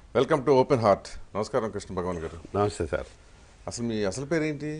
Welcome to open heart. నమస్కారం కృష్ణ భగవాన్ గారు. నమస్తే సార్. అసలు మీ అసలు పేరు ఏంటి?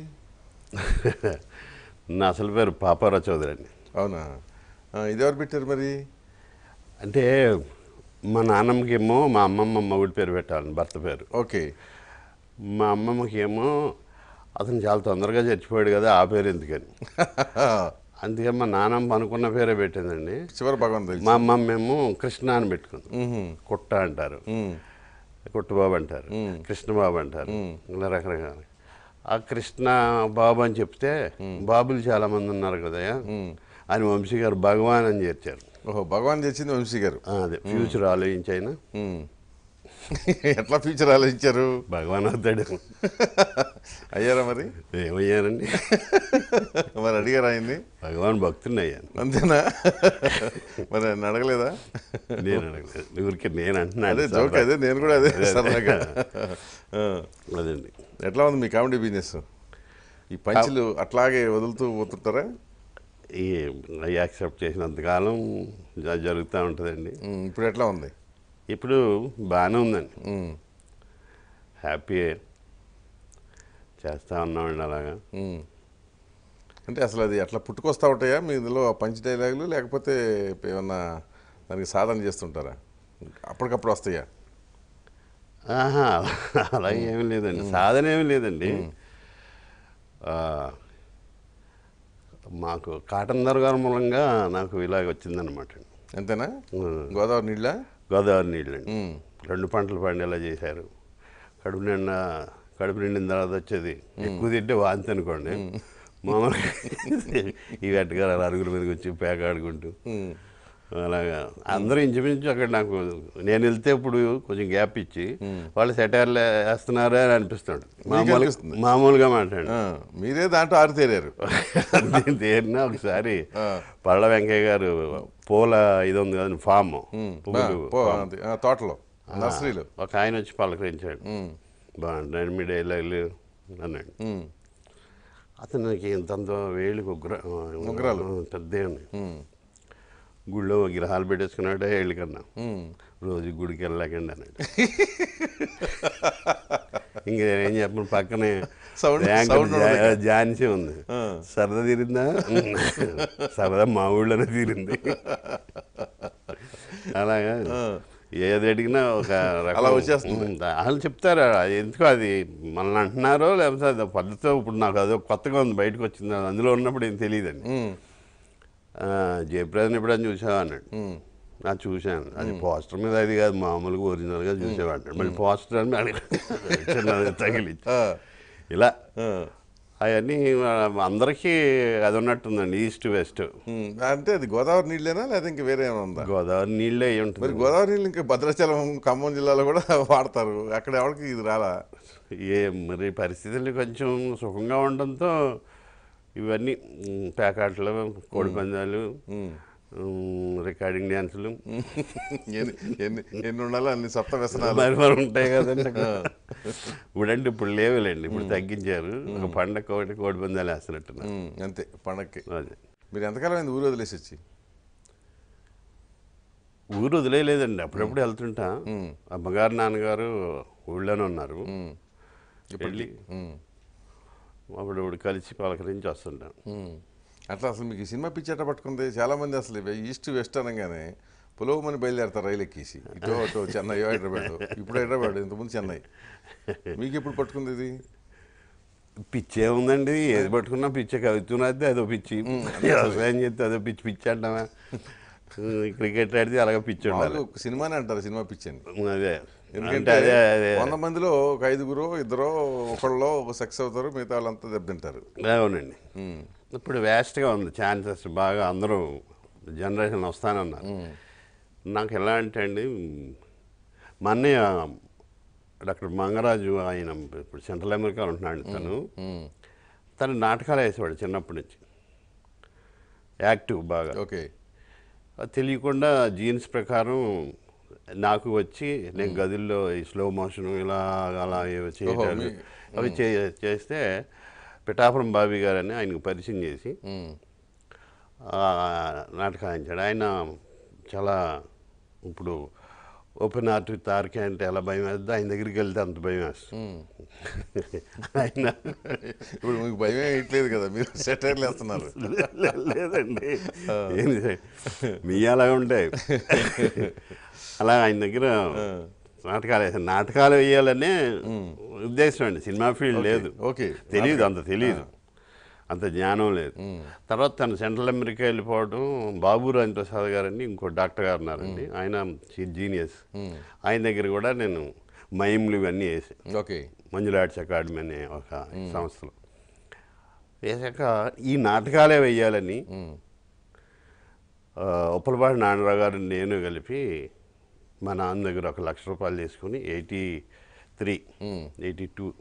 నా అసలు పేరు పాపారావు చౌదరి అండి. అవునా? ఇదెవరు పెట్టారు మరి? అంటే మా నాన్నమ్మకి ఏమో మా అమ్మమ్మ మొగుడి పేరు పెట్టాలని భర్త పేరు. ఓకే. మా అమ్మమ్మకి ఏమో అతను చాలా తొందరగా చచ్చిపోయాడు కదా, ఆ పేరు ఎందుకని. అందుకే మా నాన్నమ్మ అనుకున్న పేరే పెట్టిందండి. చివరి భగవాన్ తెలుసు. మా అమ్మమ్మ ఏమో కృష్ణ అని పెట్టుకుంది. కుట్ట అంటారు, కుట్టబాబు అంటారు, కృష్ణబాబు అంటారు, ఇలా రకరకాల. ఆ కృష్ణ బాబు అని చెప్తే బాబులు చాలామంది ఉన్నారు కదా అని వంశీ గారు భగవాన్ అని చేర్చారు. ఓహో, భగవాన్ చేసింది వంశీ గారు. అదే ఫ్యూచర్ ఆలోచించి అయినా ఎట్లా ఫ్యూచర్ ఆలోచించారు? భగవాన్ అవుతాడు. అయ్యారా మరి? ఏమయ్యారండి? మరి అడిగారు ఆయన్ని? భగవాన్ భక్తుని అయ్యాను. అంతేనా? మరి ఆయన అడగలేదా? నేను అడగలేదు, ఊరికే నేను అంటున్నాను. అదే జోక్, అదే నేను కూడా అదే సరదాగా. అదండి. ఎట్లా ఉంది మీ కామెడీ బిజినెస్? ఈ పంచులు అట్లాగే వదులుతూ పోతుంటారా? ఈ యాక్సెప్ట్ చేసినంతకాలం జరుగుతూ ఉంటుందండి. ఇప్పుడు ఎట్లా ఉంది? ఇప్పుడు బాగానే ఉందండి, హ్యాపీ చేస్తూ ఉన్నామండి అలాగా. అంటే అసలు అది అట్లా పుట్టుకొస్తూ ఉంటాయా మీ ఇందులో పంచ్ డైలాగులు, లేకపోతే ఏమన్నా దానికి సాధన చేస్తుంటారా? అప్పటికప్పుడు వస్తాయా? ఆహా, అలాగే ఏమీ లేదండి, సాధన ఏమీ లేదండి. మాకు కాటన్ దొరగారు మూలంగా నాకు ఇలాగ వచ్చిందనమాట. అంతేనా? గోదావరి నీళ్ళ? గోదావరి నీళ్ళండి. 2 పంటలు పండేలా చేశారు. కడుపు నిండిన తర్వాత వచ్చేది ఎక్కువ తింటే వాంతి అనుకోండి. మామూలుగా ఈ వెట్టగారు అరుగుల మీదకి వచ్చి పేకాడుకుంటూ అలాగా అందరూ ఇంచుమించు అక్కడ నాకు నేను వెళ్తే ఇప్పుడు కొంచెం గ్యాప్ ఇచ్చి వాళ్ళు సెటైర్లు వేస్తున్నారా అని అనిపిస్తాడు. మామూలుగా మాట్లాడు. మీరే దాంట్లో ఆరితేరారు. తేరినా ఒకసారి పళ్ళ వెంకయ్య గారు పూల ఇది ఉంది కదండి, ఫామ్ తోటలో నర్సరీలో ఒక ఆయన వచ్చి పలకరించాడు. బాగుంటాడు మీ డైలాగులు అన్నాడు. అతనికి ఇంతంత వేళ్ళకి ఉగ్రాలు పెద్ద గుళ్ళో విగ్రహాలు పెట్టేసుకున్నాడే ఏళ్ళు కన్నా, రోజు గుడికి వెళ్ళలేకండి అన్నాడు. ఇంక నేనేం చెప్పను, పక్కనే ఝాన్సీ ఉంది. సరదా తీరిందా? సరదా మా ఊళ్ళోనే తీరింది. అలాగా ఏది అడిగినా ఒక అలా వచ్చేస్తుంది. వాళ్ళు చెప్తారు ఎందుకో అది మనల్ని అంటున్నారో లేకపోతే అది పద్ధతితో. ఇప్పుడు నాకు అదో కొత్తగా ఉంది, బయటకు వచ్చింది, అందులో ఉన్నప్పుడు ఏం తెలియదండి. జయప్రదని ఎప్పుడని చూసావా అన్నాడు. నాకు చూశాను, అది పోస్టర్ మీద అది కాదు, మామూలుగా ఒరిజినల్గా చూసేవా అన్నాడు. మళ్ళీ పోస్టర్ అని అడిగి తగిలి ఇలా అవన్నీ అందరికీ అది ఉన్నట్టుందండి, ఈస్ట్ వెస్ట్. అంటే అది గోదావరి నీళ్ళేనా లేదా ఇంక వేరే ఏమైనా ఉందా? గోదావరి నీళ్ళే అయి ఉంటుంది. మరి గోదావరి నీళ్ళు ఇంకా భద్రాచలం ఖమ్మం జిల్లాలో కూడా వాడతారు, అక్కడ ఎవరికి ఇది రాలా? మరి పరిస్థితులు కొంచెం సుఖంగా ఉండడంతో ఇవన్నీ ప్యాకాట్లు, కోడి పందాలు, రికార్డింగ్ డ్యాన్సులు ఎన్ని ఉండాలో అన్ని సప్త వ్యసనాలు మరి ఉంటాయి కదండి. ఇప్పుడంటే ఇప్పుడు లేవులేండి, ఇప్పుడు తగ్గించారు. ఒక పండగ ఒకటి కోడి పందాలు వేస్తున్నట్టున్నారు అంతే పండగకి. అదే. మీరు ఎంతకాలం అయింది ఊరు వదిలేసి వచ్చి? ఊరు వదిలేయలేదండి, అప్పుడప్పుడు వెళ్తుంటా. అమ్మగారు నాన్నగారు ఊళ్ళోనే ఉన్నారు. వెళ్ళి అప్పుడు కలిసి పలకరించి వస్తుంటాం. అట్లా అసలు మీకు సినిమా పిచ్చి ఎట్లా పట్టుకుంది? చాలామంది అసలు ఈస్ట్ వెస్ట్ అనగానే పులోమని బయలుదేరతారు రైలు ఎక్కేసి, ఇటో అటో చెన్నై హైదరాబాద్. ఇప్పుడు హైదరాబాద్, ఇంతకుముందు చెన్నై. మీకు ఎప్పుడు పట్టుకుంది ఇది? పిచ్చే ఉందండి, ఏది పట్టుకున్నా పిచ్చే. కవిత్తున్నది అదో పిచ్చి, వ్యవసాయం చేస్తే అదో పిచ్చి. పిచ్చి అంటామా, క్రికెట్ ఆడితే అలాగే పిచ్చి ఉండాలి. సినిమానే అంటారు సినిమా పిచ్చి అని. అదే, ఎందుకంటే 100 మందిలో ఒక 5గురో 2 ఒకళ్ళో ఒక సక్సెస్ అవుతారు, మిగతా వాళ్ళంతా దెబ్బతింటారు. అవునండి. ఇప్పుడు వేస్ట్గా ఉంది ఛాన్సెస్ బాగా, అందరూ జనరేషన్ వస్తానన్నారు. నాకు ఎలా అంటే అండి, మా అన్నయ్య డాక్టర్ మంగరాజు, ఆయన ఇప్పుడు సెంట్రల్ అమెరికాలో ఉంటున్నాడు. తను నాటకాలు వేసేవాడు చిన్నప్పటి నుంచి, యాక్టివ్ బాగా. ఓకే. తెలియకుండా జీన్స్ ప్రకారం నాకు వచ్చి నేను గదుల్లో ఈ స్లో మోషన్ ఇలా అలా చేయటాలు అవి చేస్తే పిఠాపురం బాబీ గారని ఆయనకు పరిచయం చేసి నాటకాయించాడు. ఆయన చాలా ఇప్పుడు ఓపెన్ ఆర్ట్ విత్ ఆర్కే అంటే ఎలా భయం వేస్తుంది, ఆయన దగ్గరికి వెళ్తే అంత భయం వేస్తుంది. ఆయన ఇప్పుడు మీకు భయం వేయట్లేదు కదా, మీరు సెటైర్లు వేస్తున్నారు. లేదండి, మీ అలా ఉంటాయి. అలా ఆయన దగ్గర నాటకాలు వేయాలనే ఉద్దేశం అండి. సినిమా ఫీల్డ్ లేదు, తెలియదు, అంత తెలియదు, అంత జ్ఞానం లేదు. తర్వాత తను సెంట్రల్ అమెరికా వెళ్ళిపోవడం, బాబు రాజేంద్ర ప్రసాద్ గారని ఇంకో డాక్టర్ గారు ఉన్నారండి, ఆయన జీనియస్. ఆయన దగ్గర కూడా నేను మైమ్లు ఇవన్నీ వేసాను. మంజుల ఆర్ట్స్ అకాడమీ అనే ఒక సంస్థలో వేసాక ఈ నాటకాలే వేయాలని ఉప్పలపాటి నారాయణరావు గారు నేను కలిపి మా నాన్న దగ్గర ₹1,00,000 తీసుకుని 82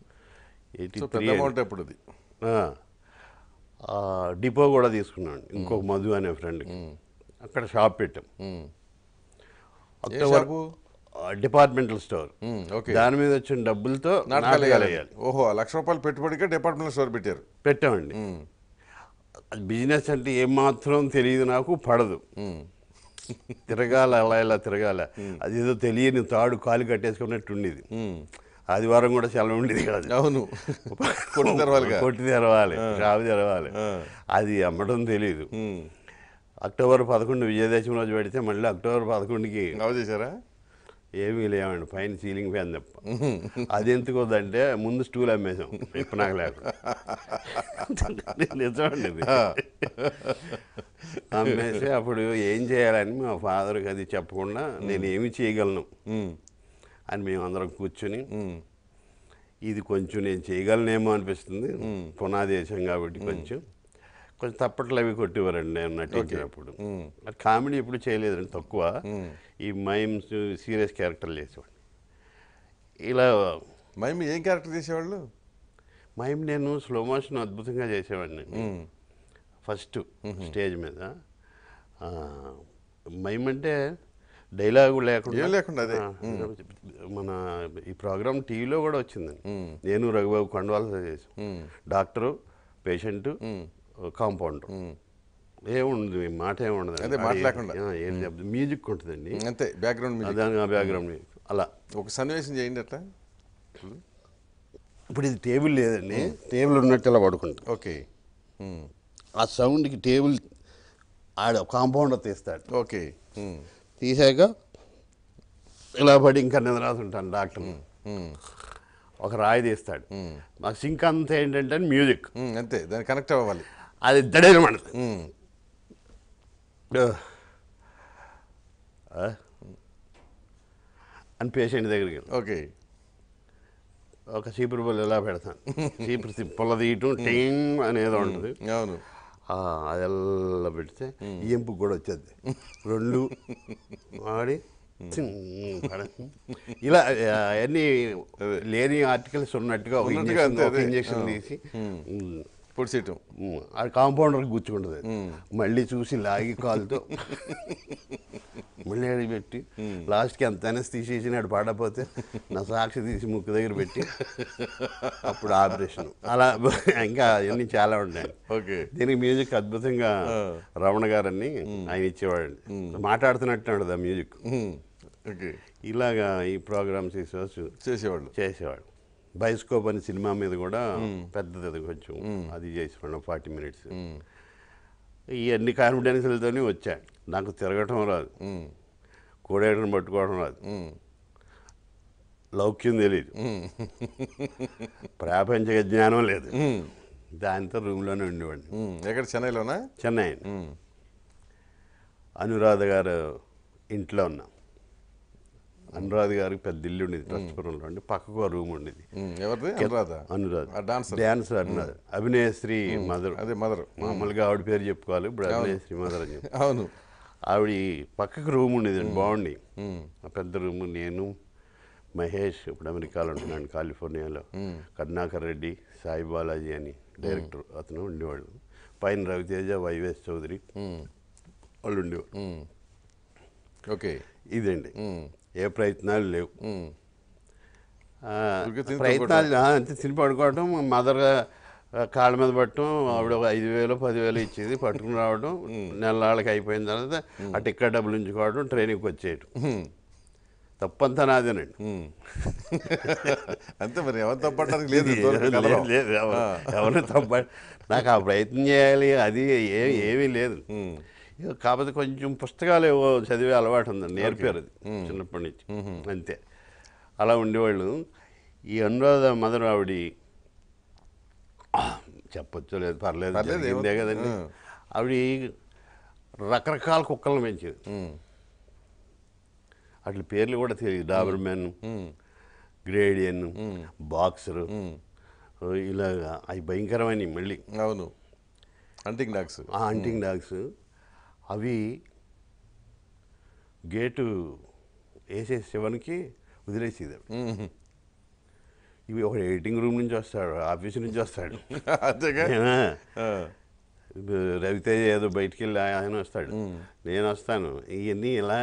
డిపో కూడా తీసుకున్నాను ఇంకొక మధు అనే ఫ్రెండ్కి. అక్కడ షాప్ పెట్టాం, అక్టోబర్ డిపార్ట్మెంటల్ స్టోర్. దాని మీద వచ్చిన డబ్బులతో నాటకాలు వేయాలి. ఓహో, ₹1,00,000 పెట్టుబడిగా డిపార్ట్మెంటల్ స్టోర్ పెట్టామండి. బిజినెస్ అంటే ఏమాత్రం తెలియదు, నాకు పడదు. తిరగాల, అలా ఇలా తిరగాల, అదేదో తెలియని తాడు కాలు కట్టేసుకున్నట్టు ఉండేది. ఆదివారం కూడా సెలవు ఉండేది కాదు. అవును, కొట్టి తెరవాలి, షాపు తెరవాలి, అది అమ్మడం తెలియదు. అక్టోబర్ 11 విజయదశమి రోజు పెడితే మళ్ళీ అక్టోబర్ 11కి చేశారా? ఏమీ లేవండి, పైన సీలింగ్ ఫ్యాన్ తప్ప. అది ఎందుకు వద్దంటే ముందు స్టూల్ అమ్మేసాం, ఇప్పుడు నాకు లేకుండా. నిజమండి, అమ్మేసి అప్పుడు ఏం చేయాలని మా ఫాదర్కి అది చెప్పకుండా నేను ఏమి చేయగలను అని మేమందరం కూర్చుని, ఇది కొంచెం నేను చేయగలనేమో అనిపిస్తుంది, పునాది వేసాం కాబట్టి కొంచెం తప్పట్లు అవి కొట్టేవారండి నేను నటించినప్పుడు. కామెడీ ఎప్పుడు చేయలేదండి, తక్కువ. ఈ మైమ్స్, సీరియస్ క్యారెక్టర్లు చేసేవాడిని. ఇలా మైమ్ ఏం క్యారెక్టర్ చేసేవాళ్ళు? మైమ్ నేను స్లో మోషన్ అద్భుతంగా చేసేవాడిని. ఫస్ట్ స్టేజ్ మీద మైమ్ అంటే డైలాగు లేకుండా అదే మన ఈ ప్రోగ్రామ్ టీవీలో కూడా వచ్చిందండి. నేను రఘుబాబు కొండవాళ్ళతో చేసాం. డాక్టరు, పేషెంట్, కాంపౌండర్, ఏముండదు, మాట ఏముండదు, ఏం చెప్తుంది, మ్యూజిక్ ఉంటుందండి అంతే, బ్యాక్గ్రౌండ్ బ్యాక్గ్రౌండ్ మ్యూజిక్. అలా ఒక సన్నివేశం చేయండి అట్లా. ఇప్పుడు ఇది టేబుల్ లేదండి, టేబుల్ ఉన్నట్టు ఇలా పడుకుంటుంది. ఆ సౌండ్కి టేబుల్ ఆడ కాంపౌండర్ తీస్తాడు. తీసాక ఇలా పడి ఇంకా నిద్రాసుంటాను డాక్టర్. ఒక రాయి తీస్తాడు, మాకు సింక్ అంతా ఏంటంటే మ్యూజిక్ అంతే, దాన్ని కనెక్ట్ అవ్వాలి, అది దడేలు మనది అని పేషెంట్ దగ్గరికి ఒక చీపురు పుల్ల ఎలా పెడతాను, చీపురు పుల్ల తీయటం టింగ్ అనేదో ఉంటుంది. అవును, అదెల్లా పెడితే ఎంపు కూడా వచ్చేది, రెండు ఆడి ఇలా అన్నీ లేని ఆర్టికల్స్ ఉన్నట్టుగా ఒక ఇంజక్షన్ తీసి పొడిసేయటం, అది కాంపౌండర్కి గుచ్చుకుంటుంది. మళ్ళీ చూసి లాగి కాలుతో మళ్ళీ అడిగి పెట్టి లాస్ట్కి ఎంత అనేసి తీసేసినాడు పాడపోతే నా సాక్షి తీసి ముక్కు దగ్గర పెట్టి అప్పుడు ఆపరేషన్. అలా ఇంకా అవన్నీ చాలా ఉంటాయి. దీనికి మ్యూజిక్ అద్భుతంగా రమణ గారని ఆయన ఇచ్చేవాడండి, మాట్లాడుతున్నట్టు ఉండదు ఆ మ్యూజిక్. ఇలాగా ఈ ప్రోగ్రామ్స్ చేసేవాడు. బయోస్కోప్ అనే సినిమా మీద కూడా పెద్దది కొంచెం అది చేసేవాడు, 40 minutes. ఇవన్నీ కాన్ఫిడెన్స్లతోనే వచ్చా. నాకు తిరగటం రాదు, కోడేటను పట్టుకోవడం రాదు, లౌక్యం తెలియదు, ప్రాపంచిక జ్ఞానం లేదు. దాంతో రూమ్లోనే ఉండేవాడిని. ఎక్కడ? చెన్నైలోనా? చెన్నై. అనురాధ గారు ఇంట్లో ఉన్నాం. అనురాధ గారికి పెద్ద ఇల్లు ఉండేది ట్రస్ట్పురంలో అండి, పక్కకు రూమ్ ఉండేది. అనురాధ డాన్స్ అభినయశ్రీ మదర్, అదే మదర్, మామూలుగా ఆవిడ పేరు చెప్పుకోవాలి, ఇప్పుడు అభినయశ్రీ మదర్ అని చెప్పి. అవును, ఆవిడ పక్కకు రూమ్ ఉండేది అండి, బాగుండి. ఆ పెద్ద రూమ్. నేను, మహేష్, ఇప్పుడు అమెరికాలో ఉంటున్నాను, కాలిఫోర్నియాలో, కరుణాకర్ రెడ్డి, సాయి బాలాజీ అని డైరెక్టర్ అతను ఉండేవాళ్ళు. పైన రవితేజ, వైవేస్ చౌదరి వాళ్ళు ఉండేవాళ్ళు. ఇదండి, ఏ ప్రయత్నాలు లేవు. ప్రయత్నాలు అంతే, తిని పడుకోవటం, మదర్ కాళ్ళ మీద పట్టడం, ఆవిడ 5,000 10,000 ఇచ్చేది, పట్టుకుని రావడం, నెలళ్ళకి అయిపోయిన తర్వాత ఆ టికెట్ డబ్బులు ఉంచుకోవడం, ట్రైన్కి వచ్చేయటం. తప్పంతా నాదేనండి. అంతే మరి, ఎవరు తప్పడానికి లేదు. లేదు ఎవరిని తప్ప, నాకు ఆ ప్రయత్నం చేయాలి అది ఏమీ లేదు. కాకపోతే కొంచెం పుస్తకాలు ఏవో చదివే అలవాటు ఉందండి, నేర్పారు అది చిన్నప్పటి నుంచి, అంతే. అలా ఉండేవాళ్ళు. ఈ అనురాధ మదర్ ఆవిడ చెప్పొచ్చో లేదు, పర్లేదు, జరిగిందే కదండి. ఆవిడ రకరకాల కుక్కలను పెంచేది. వాటి పేర్లు కూడా తెలియదు. డాబర్మెన్, గ్రేడియన్, బాక్సరు, ఇలాగా అవి భయంకరమైనవి. మళ్ళీ అవును, హంటింగ్ డాగ్స్. హంటింగ్ డాగ్స్ అవి గేటు వేసేసి శివనికి వదిలేసేది. ఇవి ఒక ఎడిటింగ్ రూమ్ నుంచి వస్తాడు, ఆఫీస్ నుంచి వస్తాడు, రవితేజ ఏదో బయటికి వెళ్ళి ఆయన వస్తాడు, నేను వస్తాను. ఇవన్నీ ఇలా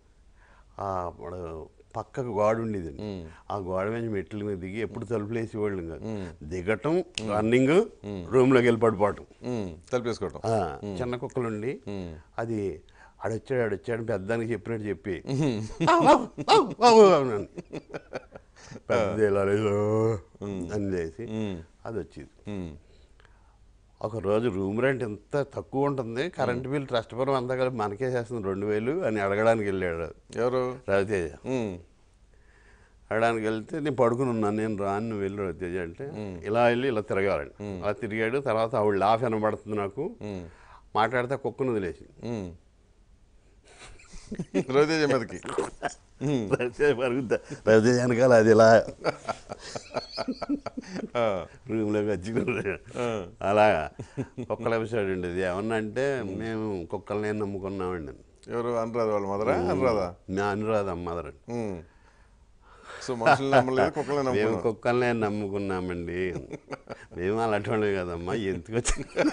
పక్కకు గోడ ఉండేదండి. ఆ గోడ మీద మెట్ల మీద దిగి ఎప్పుడు తలుపులు వేసేవాళ్ళు కాదు. దిగటం, రన్నింగ్, రూమ్లోకి వెళ్ళి పడిపోవటం, తలుపేసుకోవటం. చిన్న కుక్కలుండి అది ఆడొచ్చాడు పెద్దానికి చెప్పినట్టు చెప్పి పెద్ద అని చేసి అది వచ్చేది. ఒకరోజు రూమ్ రెంట్ ఎంత తక్కువ ఉంటుంది, కరెంట్ బిల్ ట్రస్ట్ అంతా కలిపి మనకే చేస్తుంది 2000 అని అడగడానికి వెళ్ళాడు. ఎవరు? రవితేజ. అడగడానికి వెళ్తే నేను పడుకుని ఉన్నాను, నేను రాను, నువ్వు వెళ్ళి రవితేజ అంటే, ఇలా వెళ్ళి ఇలా తిరగాలండి. అలా తిరిగాడు. తర్వాత ఆవిడ లాఫ్ వినబడుతుంది నాకు, మాట్లాడితే కుక్కను వదిలేసి రవితేజ మీదకి, రవితేజ వెనకాల అది ఇలా రూమ్లోకి వచ్చి అలాగా కుక్కల ఎపిసోడ్ ఉండేది. ఏమన్నా అంటే మేము కుక్కలనే నమ్ముకున్నామండి. ఎవరు? అనురాధ వాళ్ళ మదరా? అనురాధ మదర్. సో మనుషులు నమ్మలేదు, కుక్కలే నమ్ముకున్నాం. మేము కుక్కలనే నమ్ముకున్నామండి. మేము అలాంటి వాళ్ళే కదమ్మా, ఎందుకు వచ్చి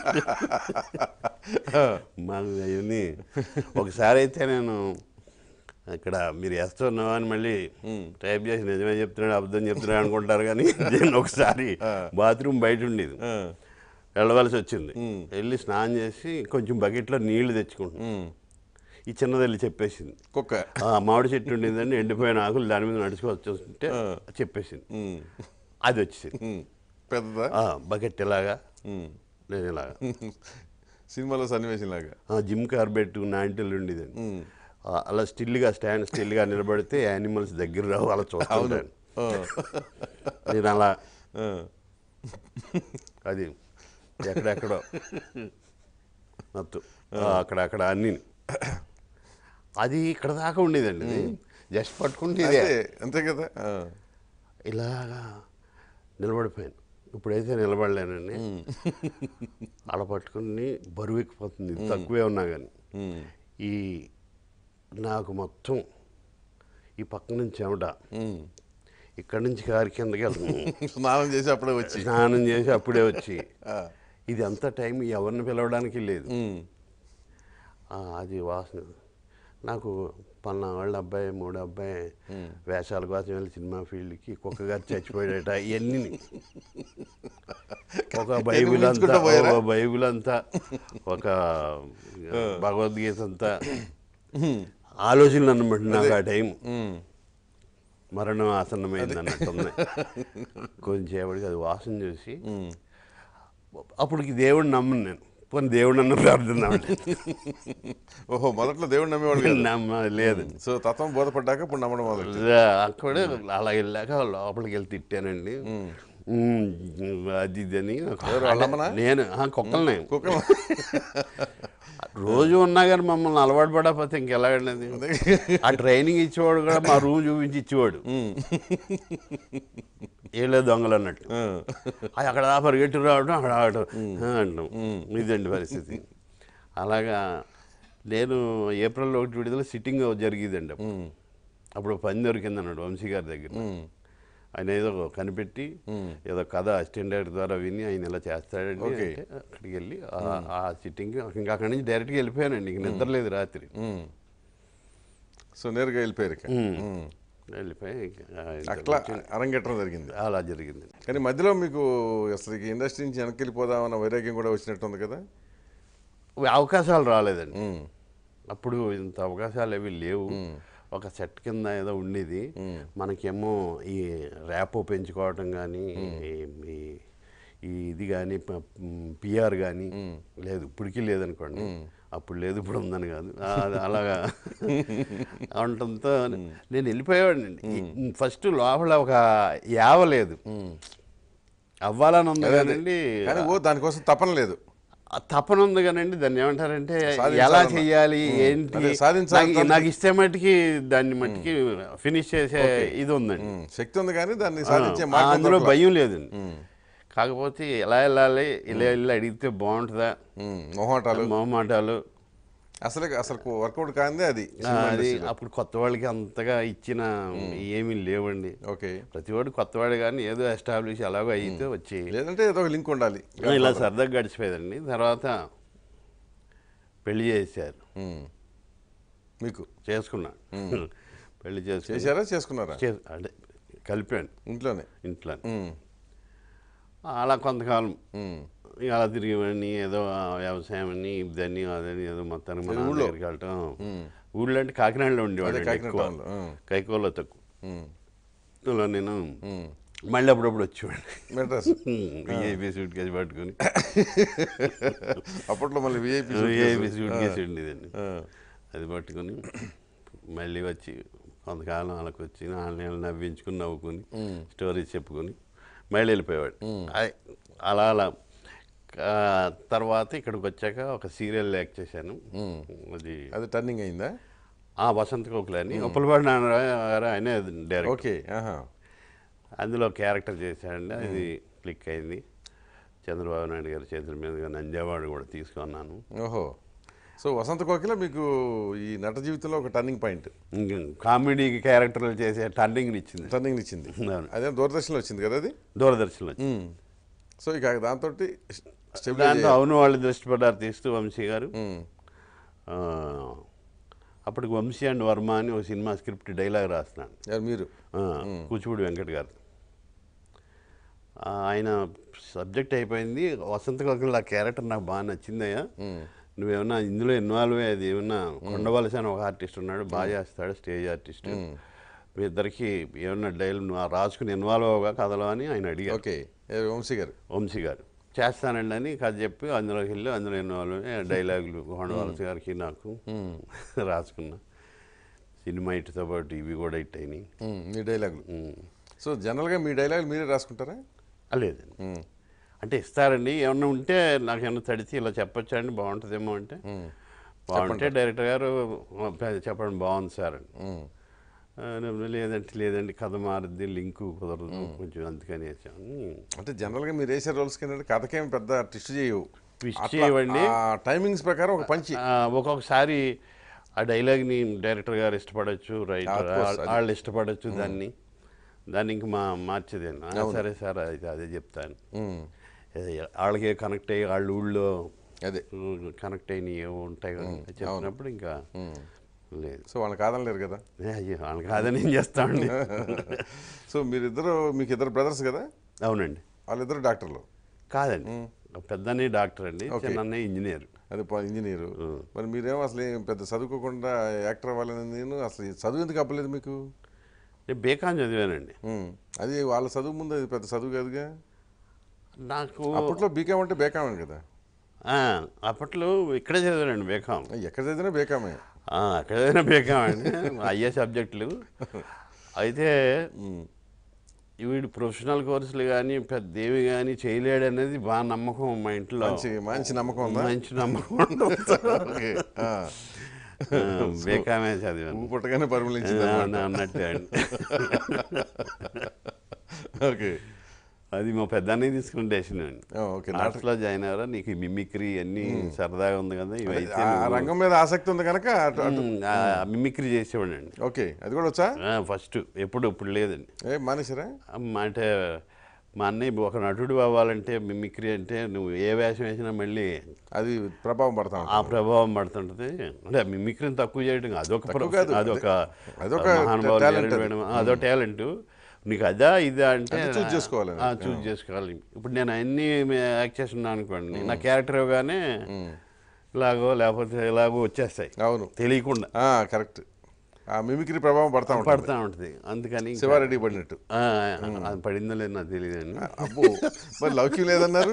మాకు అవన్నీ. ఒకసారి అయితే నేను ఇక్కడ మీరు వేస్తున్నావా అని మళ్ళీ టైప్ చేసి నిజమే చెప్తున్నాడు అబద్ధం చెప్తున్నాడు అనుకుంటారు, కానీ నేను ఒకసారి బాత్రూమ్ బయట ఉండేది, వెళ్ళవలసి వచ్చింది. వెళ్ళి స్నానం చేసి కొంచెం బకెట్లో నీళ్లు తెచ్చుకుంటున్నాను. ఈ చిన్నది వెళ్ళి చెప్పేసింది, కుక్క మామిడి చెట్టు ఉండేదండి, ఎండిపోయిన ఆకులు దాని మీద నడుచుకు వచ్చేస్తుంటే చెప్పేసింది. అది వచ్చేసింది పెద్ద బకెట్ ఇలాగా, నేను ఇలాగా సినిమాలో సన్నివేశం లాగా. జిమ్ కార్బెట్ నాంటిల్ ఉండేదండి. అలా స్టిల్గా నిలబడితే యానిమల్స్ దగ్గర రావు, అలా చూస్తాను నేను. అలా అది ఎక్కడెక్కడో మొత్తం అక్కడక్కడ అన్నీ అది ఇక్కడ దాకా ఉండేదండి. జస్ట్ పట్టుకుంటే అంతే కదా, ఇలాగా నిలబడిపోయాను. ఇప్పుడైతే నిలబడలేనండి, అలా పట్టుకుని బరువు ఎక్కిపోతుంది, తక్కువే ఉన్నా కానీ. ఈ నాకు మొత్తం ఈ పక్క నుంచి చెమట, ఇక్కడి నుంచి కారు కిందకి వెళ్తుంది. స్నానం చేసి అప్పుడే వచ్చి ఇది అంత టైం ఎవరిని పిలవడానికి లేదు. అది వాసన. నాకు పన్నా వాళ్ళ అబ్బాయి, మూడో అబ్బాయి వేషాల కోసం వెళ్ళి సినిమా ఫీల్డ్కి కుక్క గారు చచ్చిపోయాడట. ఇవన్నీ ఒక బైబిల్ అంతా ఒక భగవద్గీత అంతా ఆలోచనలు అన్నమాట. నాకు ఆ టైం మరణం ఆసన్నమైంది అన్నట్టు ఉన్నాయి. కొంచెంసేపటికి అది వాసన చూసి అప్పటికి దేవుడిని నమ్మను నేను. పోనీ దేవుడు నన్ను ప్రార్థిద్దామంటే, ఓహో మొదట్లో దేవుడు నమ్మేవాడు లేదు. సో తత్వం బోధపడ్డాక ఇప్పుడు నమ్మడం మొదలు. అక్కడే అలా వెళ్ళాక లోపలికి వెళ్ళి తిట్టానండి, అది ఇది అని. నేను కుక్కలనే రోజు ఉన్నా కానీ మమ్మల్ని అలవాటు పడకపోతే ఇంకెలాగండి. ఆ ట్రైనింగ్ ఇచ్చేవాడు కూడా మా రూమ్ చూపించి ఇచ్చేవాడు, ఏలే దొంగలు అన్నట్టు. అది అక్కడ పరిగెట్టు రావడం, అక్కడ ఆడటం అంటాం. ఇదండి పరిస్థితి. అలాగా నేను ఏప్రిల్ 1 విడుదల సిట్టింగ్ జరిగేదండి. అప్పుడు పని దొరికింది అన్నాడు వంశీ గారి దగ్గర. ఆయన ఏదో కనిపెట్టి ఏదో కథ అసిస్టెంట్ డైరెక్టర్ ద్వారా విని ఆయన ఇలా చేస్తాడండి అంటే అక్కడికి వెళ్ళి ఆ సిట్టింగ్కి ఇంకా అక్కడి నుంచి డైరెక్ట్గా వెళ్ళిపోయానండి. ఇంక నిద్ర లేదు రాత్రి. సో నేరుగా వెళ్ళిపోయారు, వెళ్ళిపోయి అట్లా అరంగేట్రం జరిగింది. అలా జరిగింది. కానీ మధ్యలో మీకు అసలు ఇండస్ట్రీ నుంచి వెనక్కి వెళ్ళిపోదామన్న వైరాగ్యం కూడా వచ్చినట్టుంది కదా? అవకాశాలు రాలేదండి అప్పుడు, ఇంత అవకాశాలు అవి లేవు. ఒక సెట్ కింద ఏదో ఉండేది. మనకేమో ఈ ర్యాపో పెంచుకోవటం కానీ ఇది కానీ పిఆర్ కానీ లేదు, ఇప్పటికీ లేదనుకోండి. అప్పుడు లేదు, ఇప్పుడు ఉందని కాదు, అలాగా ఉండటంతో నేను వెళ్ళిపోయేవాడిని. ఫస్ట్ లోపల ఒక యావ లేదు, అవ్వాలని ఉంది కానండి, దానికోసం తపన లేదు. తపన ఉంది కానండి, దాన్ని ఏమంటారంటే ఎలా చెయ్యాలి ఏంటి, నాకు ఇస్తే మట్టుకి దాన్ని మట్టుకి ఫినిష్ చేసే ఇది ఉందండి, శక్తి ఉంది కానీ దాన్ని సాధించే అందులో భయం లేదండి. కాకపోతే ఎలా వెళ్ళాలి, ఇలా వెళ్ళి అడిగితే బాగుంటుందా, మొహమాటాలు అసలు వర్కౌట్ కాందే అది. అప్పుడు కొత్త వాళ్ళకి అంతగా ఇచ్చిన ఏమీ లేవండి. ఓకే, ప్రతివాడు కొత్తవాడు కానీ ఏదో ఎస్టాబ్లిష్ అలాగో అయితే వచ్చి, లేదంటే ఏదో ఒక లింక్ ఉండాలి. ఇలా సరదాగా గడిచిపోయేదండి. తర్వాత పెళ్లి చేశారు, మీకు చేసుకున్నాను. పెళ్లి చేసుకున్నారా? అంటే కలిపాను ఇంట్లో. అలా కొంతకాలం అలా తిరిగివన్నీ ఏదో వ్యవసాయం అని ఇదని అదని ఏదో మొత్తానికి మన దగ్గరికి వెళ్ళటం. ఊళ్ళో అంటే కాకినాడలో ఉండేవాడు, కైకోలో తక్కువ. అలా నేను మళ్ళీ అప్పుడప్పుడు వచ్చేవాడిని మెడ్రాస్, విఐపి సూట్ కేసు పట్టుకుని. అప్పట్లో మళ్ళీ విఐపి సూట్ కేసు ఉండేదండి, అది పట్టుకుని మళ్ళీ వచ్చి కొంతకాలం వాళ్ళకి వచ్చి వాళ్ళని నవ్వించుకుని నవ్వుకుని స్టోరీస్ చెప్పుకొని మళ్ళీ వెళ్ళిపోయేవాడు. అలా తర్వాత ఇక్కడికి వచ్చాక ఒక సీరియల్ యాక్ట్ చేశాను. అది టర్నింగ్ అయిందా? వసంత కోకిల అని ఉప్పలపాటి నారాయణ ఆయన డైరెక్టర్. ఓకే, అందులో క్యారెక్టర్ చేశానండి, అది క్లిక్ అయింది. చంద్రబాబు నాయుడు గారి చేతుల మీదుగా నంజావాడు కూడా తీసుకున్నాను. ఓహో, సో వసంత కోకిల మీకు ఈ నట జీవితంలో ఒక టర్నింగ్ పాయింట్. కామెడీ క్యారెక్టర్లు చేసే టర్నింగ్ ఇచ్చింది. అదే దూరదర్శన్లో వచ్చింది కదా అది? దూరదర్శన్లో వచ్చింది. సో ఇక దాంతో అవును వాళ్ళు దృష్టి పడ్డారు తీస్తూ వంశీ గారు. అప్పటికి వంశీ అండ్ వర్మ అని ఒక సినిమా స్క్రిప్ట్ డైలాగ్ రాస్తున్నాను. మీరు కూచిపూడి వెంకట్ గారు. ఆయన సబ్జెక్ట్ అయిపోయింది. వసంత కోకిల ఆ క్యారెక్టర్ నాకు బాగా నచ్చిందయ్యా, నువ్వేమన్నా ఇందులో ఇన్వాల్వ్ అయ్యేది ఏమన్నా, కొండవలసి అని ఒక ఆర్టిస్ట్ ఉన్నాడు, బాగా చేస్తాడు, స్టేజ్ ఆర్టిస్ట్, మీ ఇద్దరికి ఏమన్నా డైలాగ్ నువ్వు రాసుకుని ఇన్వాల్వ్ అవగా కథలో అని ఆయన అడిగారు. ఓకే, వంశీ గారు చేస్తానండి అని కథ చెప్పి అందులోకి వెళ్ళి అందులో ఇన్వాల్వ్ డైలాగులు కొండవలసి గారికి నాకు రాసుకున్నా. సినిమా ఇటుతో పాటు ఇవి కూడా హిట్ అయినాయి మీ డైలాగులు. సో జనరల్గా మీ డైలాగులు మీరే రాసుకుంటారా? లేదండి, అంటే ఇస్తారండి, ఏమన్నా ఉంటే నాకు ఏమన్నా తడిచి ఇలా చెప్పొచ్చా అండి బాగుంటుందేమో అంటే, బాగుంటే డైరెక్టర్ గారు చెప్పండి బాగుంది సార్ అని, లేదండి కథ మారుద్ది, లింకు కుదరదు కొంచెం అందుకని అంటే జనరల్గా మీరు వేసే రోల్స్ కింద కథకేం పెద్ద ట్విస్ట్ చేయవండి, టైమింగ్స్ ప్రకారం ఒక పంచి. ఒక్కొక్కసారి ఆ డైలాగ్ని డైరెక్టర్ గారు ఇష్టపడవచ్చు, రైటర్ వాళ్ళు ఇష్టపడవచ్చు, దాన్ని ఇంక మార్చేదేనా, సరే సార్ అయితే అదే చెప్తాను. వాళ్ళకే కనెక్ట్ అయ్యి వాళ్ళ ఊళ్ళో అదే కనెక్ట్ అయినవి ఉంటాయి కదా చెప్పినప్పుడు ఇంకా లేదు. సో వాళ్ళని కాదనలేరు కదా? వాళ్ళని కాదని ఏం చేస్తామండి. సో మీకు ఇద్దరు బ్రదర్స్ కదా? అవునండి. వాళ్ళిద్దరు డాక్టర్లు కాదండి, పెద్దనే డాక్టర్ అండి, చిన్న ఇంజనీర్. అదే ఇంజనీరు. మరి మీరేమో అసలు పెద్ద చదువుకోకుండా యాక్టర్ అవ్వాలని, నేను అసలు చదువు ఎందుకు అవ్వలేదు మీకు? నేను బీకాం చదివానండి. అది వాళ్ళ చదువు ముందు అది పెద్ద చదువు కాదుగా. నాకు అప్పట్లో బీకాం అంటే బేకాం కదా? అప్పట్లో ఇక్కడే చదివానండి బీకాం. ఎక్కడ చదివినా బేకామే. ఎక్కడ చదివినా బీకాం అండి, అయ్యే సబ్జెక్టులు. అయితే వీడు ప్రొఫెషనల్ కోర్సులు కానీ పెద్దేవి కానీ చేయలేడు అనేది బాగా నమ్మకం మా ఇంట్లో. మంచి నమ్మకం బేకామే చదివాను, పుట్టగానే పరిమళించింది అన్నట్టు అండి. ఓకే, అది మా పెద్దాన్ని తీసుకున్న డెసిషన్ అండి. ఆర్ట్స్లో జాయిన్ అయ్యారా, నీకు మిమిక్రీ అన్నీ సరదాగా ఉంది కదా, ఇవైతే రంగం మీద ఆసక్తి ఉంది కనుక మిమిక్రీ చేసేవాడు అండి. ఓకే, అది కూడా వచ్చా? ఫస్ట్ ఇప్పుడు లేదండి. మానేసారా? అంటే మా అన్నయ్య ఒక నటుడు అవ్వాలంటే మిమిక్రీ అంటే నువ్వు ఏ వేషం వేసినా మళ్ళీ అది ప్రభావం పడతా, ఆ ప్రభావం పడుతుంటుంది. అంటే మిమిక్రీని తక్కువ చేయడం అదొక అదో టాలెంట్. నీకు అదా ఇదా అంటే చూజ్ చేసుకోవాలి. ఇప్పుడు నేను అన్ని యాక్ట్ చేస్తున్నాను అనుకోండి, నా క్యారెక్టర్ ఇవ్వగానే ఇలాగో లేకపోతే ఇలాగో వచ్చేస్తాయి, అవును, తెలియకుండా. కరెక్ట్. ఆ మిమిక్రీ ప్రభావం పడతా ఉంటుంది. అందుకని శివారెడ్డి పడినట్టు. అది పడిందో లేదు నాకు తెలియదండి. అబ్బో, మరి లౌక్యం లేదన్నారు.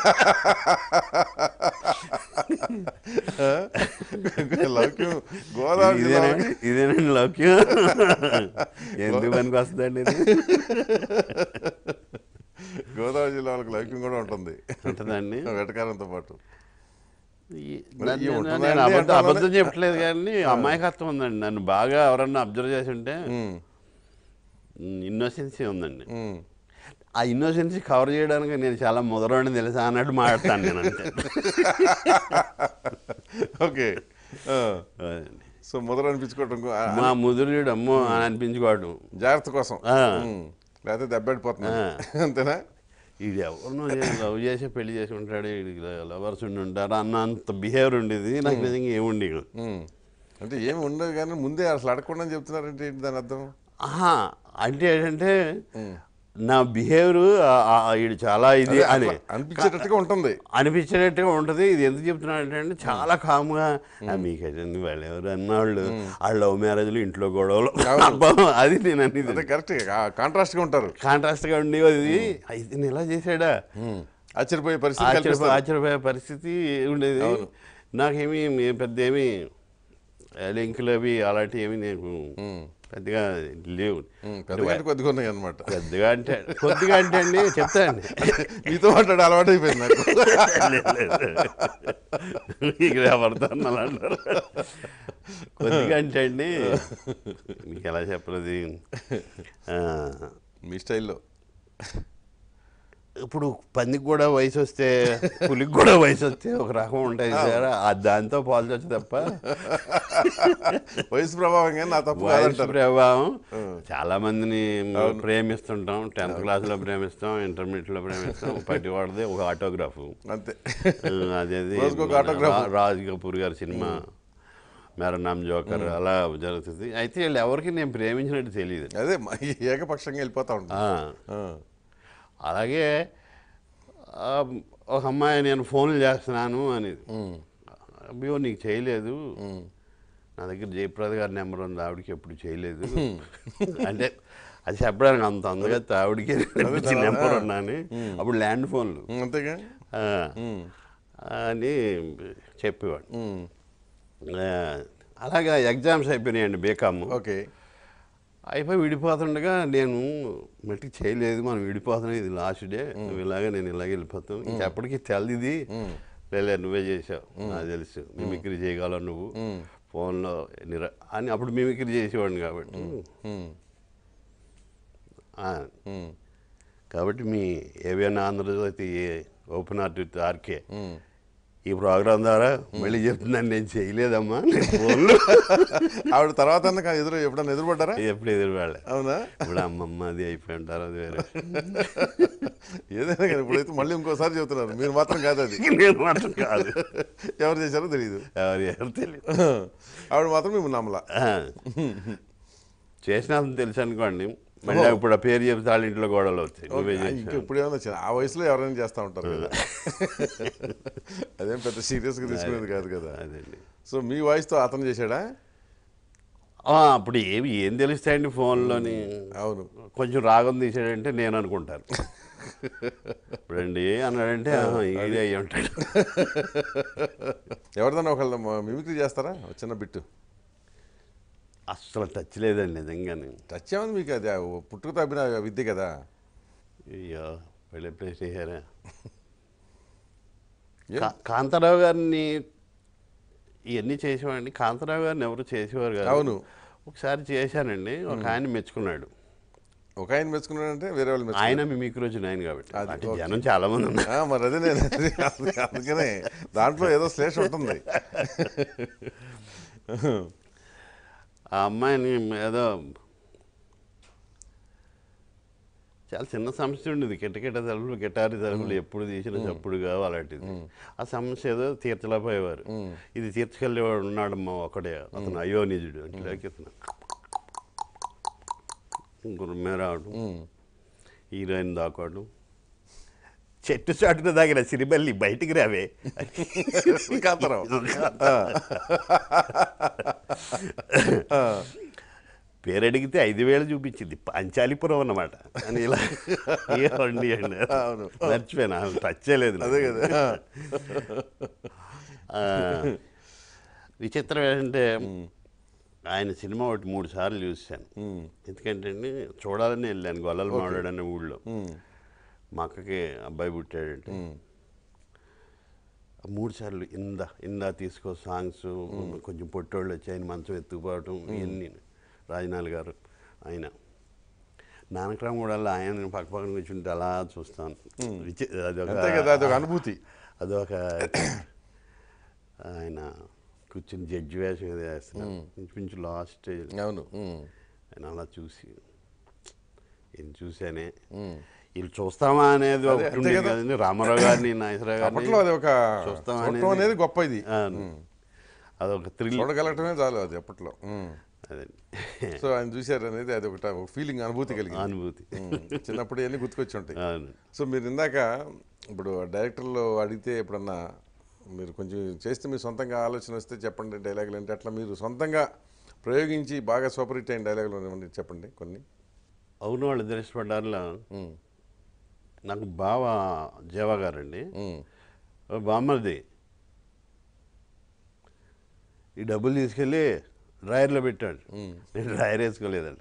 లౌక్యం గోదావరి ఇదేనండి లౌక్యం. ఎందుకు పనికి వస్తుందండి ఇది? గోదావరి జిల్లా వాళ్ళకి లౌక్యం కూడా ఉంటుందండి వెటకారంతో పాటు. నేను అబద్ధం చెప్పట్లేదు కానీ అమాయకత్వం ఉందండి. నన్ను బాగా ఎవరన్నా అబ్జర్వ్ చేసి ఉంటే ఇన్నోసెన్సీ ఉందండి. ఆ ఇన్నోసెన్సీ కవర్ చేయడానికి నేను చాలా ముదరని తెలుసా అన్నట్టు మాట్లాడతాను నేను అంతే. ఓకే. సో ముదర అనిపించుకోవటం, మా ముదురుడు అమ్మో అని అనిపించుకోవడం జాగ్రత్త కోసం, లేకపోతే దెబ్బడిపోతున్నాను అంతేనా? ఇది ఎవరినో లవ్ చేసి పెళ్లి చేసి ఉంటాడు, వీడికి లవర్స్ ఉండి ఉంటారు అన్నంత బిహేవియర్ ఉండేది. నాకు నిజంగా ఏముండి అంటే ఏమి ఉండదు కానీ ముందే అసలు అడగకుండా చెప్తున్నారంటే ఏంటి దాని అర్థం? అంటే ఏంటంటే నా బిహేవియర్ వీడు చాలా ఇది అని అనిపించేటట్టుగా ఉంటుంది. ఇది ఎందుకు చెప్తున్నాడు అంటే చాలా కామ్గా మీకైతే వాళ్ళు ఎవరు అన్నవాళ్ళు ఆ లవ్ మ్యారేజ్లు ఇంట్లో గొడవలు అది నేను అనేది కరెక్ట్. కాంట్రాస్ట్గా ఉంటారు. కాంట్రాస్ట్గా ఉండి ఇది ఎలా చేశాడా ఆశ్చర్యపోయే పరిస్థితి ఉండేది. నాకేమీ పెద్ద ఏమి లింకులు అవి అలాంటివి ఏమి నేను పెద్దగా లేవు. కొద్దిగా ఉన్నాయి అనమాట. కొద్దిగా అంటే అండి చెప్తానండి, మీతో మాట్లాడే అలవాటు అయిపోయింది నాకు. ఇక్కడ పడతాను అలా అంటారు. కొద్దిగా అంటే అండి మీకు ఎలా చెప్పలేదు, మీ స్టైల్లో. ఇప్పుడు పందికి కూడా వయసు వస్తే పులికి కూడా వయసు వస్తే ఒక రకం ఉంటుంది సార్, దాంతో పోల్చొచ్చు తప్ప వయసు ప్రభావం కానీ నా తప్పు వయసు ప్రభావం. చాలా మందిని ప్రేమిస్తుంటాం, 10th క్లాస్లో ప్రేమిస్తాం, ఇంటర్మీడియట్లో ప్రేమిస్తాం, పట్టి వాడితే ఒక ఆటోగ్రాఫ్ అంతే. అదేది రాజ్ కపూర్ గారి సినిమా మేరా నామ్ జోకర్ అలా జరుగుతుంది. అయితే వీళ్ళు ఎవరికి నేను ప్రేమించినట్టు తెలియదు, అదే ఏకపక్షంగా వెళ్ళిపోతా ఉంటాను. అలాగే ఒక అమ్మాయి నేను ఫోన్లు చేస్తున్నాను అనేది, అయ్యో నీకు చేయలేదు, నా దగ్గర జయప్రద గారి నెంబర్ ఉంది, ఆవిడకి ఎప్పుడు చేయలేదు అంటే అది చెప్పడానికి అంత అందగా ఆవిడకి నెంబర్ ఉన్నాను. అప్పుడు ల్యాండ్ ఫోన్లు అంతేగా అని చెప్పేవాడు. అలాగా ఎగ్జామ్స్ అయిపోయినాయండి బీకామ్. ఓకే. అయిపోయి విడిపోతుండగా నేను మట్టికి చేయలేదు, మనం విడిపోతున్నాం, ఇది లాస్ట్ డే, నువ్వు ఇలాగే నేను ఇలాగే వెళ్ళిపోతాం, ఇంకెప్పటికీ తెల్లిది లేదు నువ్వే చేసావు నాకు తెలుసు, మిమిక్రీ చేయగలవు నువ్వు ఫోన్లో అని అప్పుడు మిమిక్రీ చేసేవాడిని కాబట్టి మీ ABN Andhrajyothy open heart with RK ఈ ప్రోగ్రాం ద్వారా మళ్ళీ చెప్తున్నాను, నేను చేయలేదమ్మా ఫోన్లో. ఆవిడ తర్వాత ఎప్పుడన్నా ఎదురుపడ్డారా? ఎప్పుడు ఎదురుపడలే. అవునా? ఇప్పుడు అమ్మమ్మ అది అయిపోయి ఉంటారు, అది వేరే ఏదైనా కానీ ఇప్పుడైతే మళ్ళీ ఇంకోసారి చెబుతున్నారు, మీరు మాత్రం కాదు, అది నేను మాత్రం కాదు, ఎవరు చేశారో తెలియదు, ఎవరు తెలియదు. ఆవిడ మాత్రం మేము నమ్మలా. చేసిన తెలుసు అనుకోండి, మళ్ళీ ఇప్పుడు ఆ పేరు చెప్తే వాళ్ళ ఇంట్లో గొడవలు వచ్చాయి. ఇప్పుడు ఏమైనా వచ్చింది ఆ వయసులో ఎవరైనా చేస్తూ ఉంటారు కదా, అదేం పెద్ద సీరియస్గా తీసుకునేది కాదు కదా. అదండి. సో మీ వాయిస్తో అతను చేశాడా? అప్పుడు ఏం తెలుస్తాయండి ఫోన్లోని. అవును, కొంచెం రాగం తీసాడంటే నేను అనుకుంటాను, ఇప్పుడండి అన్నాడంటే ఈడే అయ్యి ఉంటాడు. ఎవరిదన్నా ఒకళ్ళు మిమిక్రీ చేస్తారా చిన్న బిట్టు? అస్సలు టచ్ లేదండి నిజంగానే. టచ్ ఏమని మీకు, అది పుట్టుకు తప్పిన విద్య కదా. అయ్యో వెళ్ళే ప్లేస్ చేశారా? కాంతారావు గారిని ఇవన్నీ చేసేవాడిని, కాంతారావు గారిని ఎవరు చేసేవారు కాదు. అవును, ఒకసారి చేశానండి, ఒక ఆయన మెచ్చుకున్నాడు. ఒక ఆయన మెచ్చుకున్నాడంటే వేరే వాళ్ళు ఆయన మీకు రోజు ఆయన కాబట్టి అంటే జనం చాలా మంది ఉన్నారు. మరి అదే నేను అందుకనే దాంట్లో ఏదో శ్లేష ఉంటుంది. ఆ అమ్మాయిని ఏదో చాలా చిన్న సమస్య ఉండేది, కిటకిట తలుపులు గిటారి తలుపులు ఎప్పుడు తీసిన చప్పుడు కావు అలాంటిది. ఆ సమస్య ఏదో తీర్చలేకపోయేవారు. ఇది తీర్చగలిగేవాడు ఉన్నాడమ్మా ఒకడే, అతను అయోనిజుడు అంటే లేకపోతున్నా గుర్రమే రావడం, హీరోయిన్ దాకోవడం, చెట్టు చాటున దాగిన సిరిబల్లి బయటికి రావే పేరు అడిగితే 5,000 చూపించింది, పంచాలిపురం అన్నమాట అని. ఇలా ఏమండి అండి, మర్చిపోయాను, అసలు టచ్ చేయలేదు. అదే కదా. విచిత్రం ఏంటంటే ఆయన సినిమా ఒకటి 3 సార్లు చూశాను. ఎందుకంటే అండి చూడాలని వెళ్ళాను గొల్లల మావాడు అనే ఊళ్ళో. మా అక్కకి అబ్బాయి పుట్టాడంటే 3 సార్లు ఇందా తీసుకో సాంగ్స్, కొంచెం పొట్టోళ్ళు వచ్చి ఆయన మంచం ఎత్తుకుపోవటం, ఇవన్నీ. రాజనాల్ గారు ఆయన నానక్రామ్ కూడా ఆయన పక్క పక్కన కూర్చుంటే అలా చూస్తాను. అదొక అనుభూతి. అదొక ఆయన కూర్చుని జడ్జి వేషం ఏదో వేస్తున్నాను ఇంచుమించు లాస్ట్ స్టేజ్. అవును. ఆయన అలా చూసి ఏం చూసానే వీళ్ళు చూస్తామా అనేది ఒకటి ఉండేది కదండి. రామారావు గారిని, నాగేశ్వరరావు గారిని చూస్తామా అనేది గొప్ప. ఇది అదొక థ్రిల్, చూడగలగటమే చాలు అది అప్పట్లో. అదే. సో ఆయన చూశారు అనేది అది ఒక ఫీలింగ్, అనుభూతి కలిగింది. అనుభూతి చిన్నప్పుడు అన్నీ గుర్తుకొచ్చి ఉంటాయి. సో మీరు ఇందాక ఇప్పుడు డైరెక్టర్లు అడిగితే ఎప్పుడన్నా మీరు కొంచెం చేస్తే మీరు సొంతంగా ఆలోచన వస్తే చెప్పండి డైలాగులు అంటే, అట్లా మీరు సొంతంగా ప్రయోగించి బాగా సూపర్ హిట్ అయిన డైలాగులు చెప్పండి కొన్ని. అవును వాళ్ళు దృష్టపడ్డారులా నాకు బావ జేవా గారండి, బామ్మది ఈ డబ్బులు తీసుకెళ్ళి డ్రాయర్లో పెట్టాడు. నేను డ్రాయర్ వేసుకోలేదంట.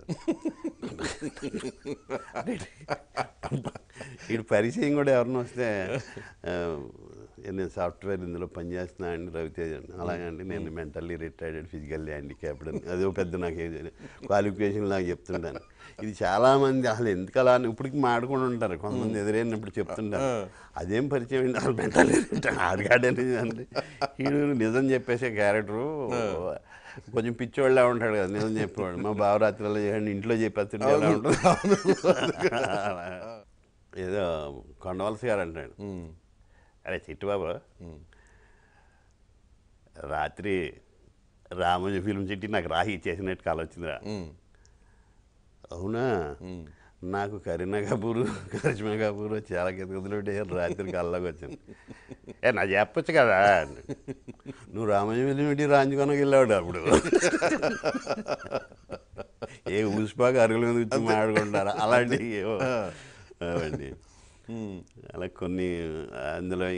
వీడు పరిచయం కూడా ఎవరిని వస్తే నేను సాఫ్ట్వేర్ ఇందులో పనిచేస్తున్నా అండి రవితేజ అండి. అలాగండి నేను మెంటల్లీ రిటైర్డ్, ఫిజికల్లీ హ్యాండిక్యాప్డ్ అని అదో పెద్ద నాకు క్వాలిఫికేషన్ లాగా చెప్తుంటాను. ఇది చాలామంది అసలు ఎందుకు అలా అని ఇప్పటికి మాడుకొని ఉంటారు, కొంతమంది ఎదురైనప్పుడు చెప్తుంటారు. అదేం పరిచయం అండి అసలు మెంటల్లీ రిటైర్డ్ ఆడగాడని అంటే. వీడు నిజం చెప్పేసే క్యారెక్టరు కొంచెం పిచ్చోళ్ళ ఉంటాడు కదా, నిజం చెప్పేవాడు. మా బావరాత్రిలో చేయండి ఇంట్లో చెప్పేస్తుంటే ఎలా ఉంటుంది. ఏదో కొండవలస గారు అంటాడు, అరే చిట్టుబాబు రాత్రి రామోజీ ఫిల్మ్ సిటీ నాకు రాహి చేసినట్టు కాల్ వచ్చిందిరా. అవునా, నాకు కరీనా కపూర్, కరిష్మా కపూర్ చాలా కితకితలు రాత్రి కల్లోకి వచ్చింది. నాకు చెప్పచ్చు కదా, నువ్వు రామోజీ ఫిల్మ్ సిటీ రాంచుకొనకి వెళ్ళాడు అప్పుడు. ఏ ఊసిపాక అరుగుల మీద వచ్చి మాట్లాడుకుంటారా అలాంటివి అవండి. అలా కొన్ని అందులో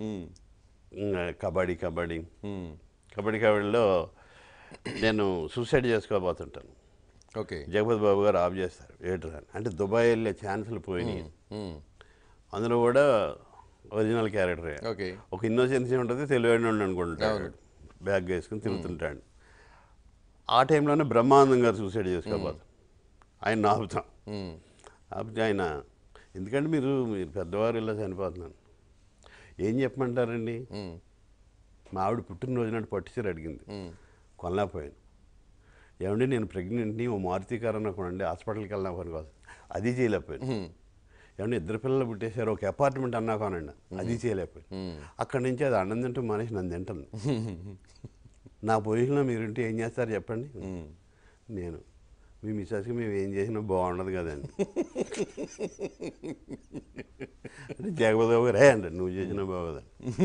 కబడ్డీలో నేను సూసైడ్ చేసుకోబోతుంటాను. ఓకే. జగపతి బాబు గారు ఆఫ్ చేస్తారు ఏట్రా అంటే దుబాయ్ వెళ్ళే ఛాన్సులు పోయినాయి. అందులో కూడా ఒరిజినల్ క్యారెక్టరే. ఓకే. ఒక ఇన్నోసెన్సీ ఉంటుంది, తెలివైన అనుకుంటాడు, బ్యాగ్ వేసుకుని తిరుగుతుంటాడు. ఆ టైంలోనే బ్రహ్మానందం గారు సూసైడ్ చేసుకోబోతాం. ఆయన ఆపుతాం. ఆపితే ఆయన ఎందుకంటే మీరు పెద్దవారు ఇలా చనిపోతున్నాను, ఏం చెప్పమంటారండి, మా ఆవిడ పుట్టినరోజు నాడు పట్టుచీర అడిగింది, కొనలేకపోయాను. ఏమండి నేను ప్రెగ్నెంట్ని, ఓ మారుతి కారు అనుకోండి హాస్పిటల్కి వెళ్ళినా పని కోసం, అది చేయలేకపోయాను. ఏమంటే 2 పిల్లలు పుట్టేశారు, ఒక అపార్ట్మెంట్ అన్నా కానండి, అది చేయలేకపోయాను. అక్కడి నుంచి అది అన్నం తింటూ మనిషి నన్ను తింటుంది. నా పొజిషన్లో మీరుంటే ఏం చేస్తారు చెప్పండి. నేను మీ మిస్సెస్కి మేము ఏం చేసినా బాగుండదు కదండి అంటే జగపతి బాబు రే అండి నువ్వు చేసినా బాగోదండి.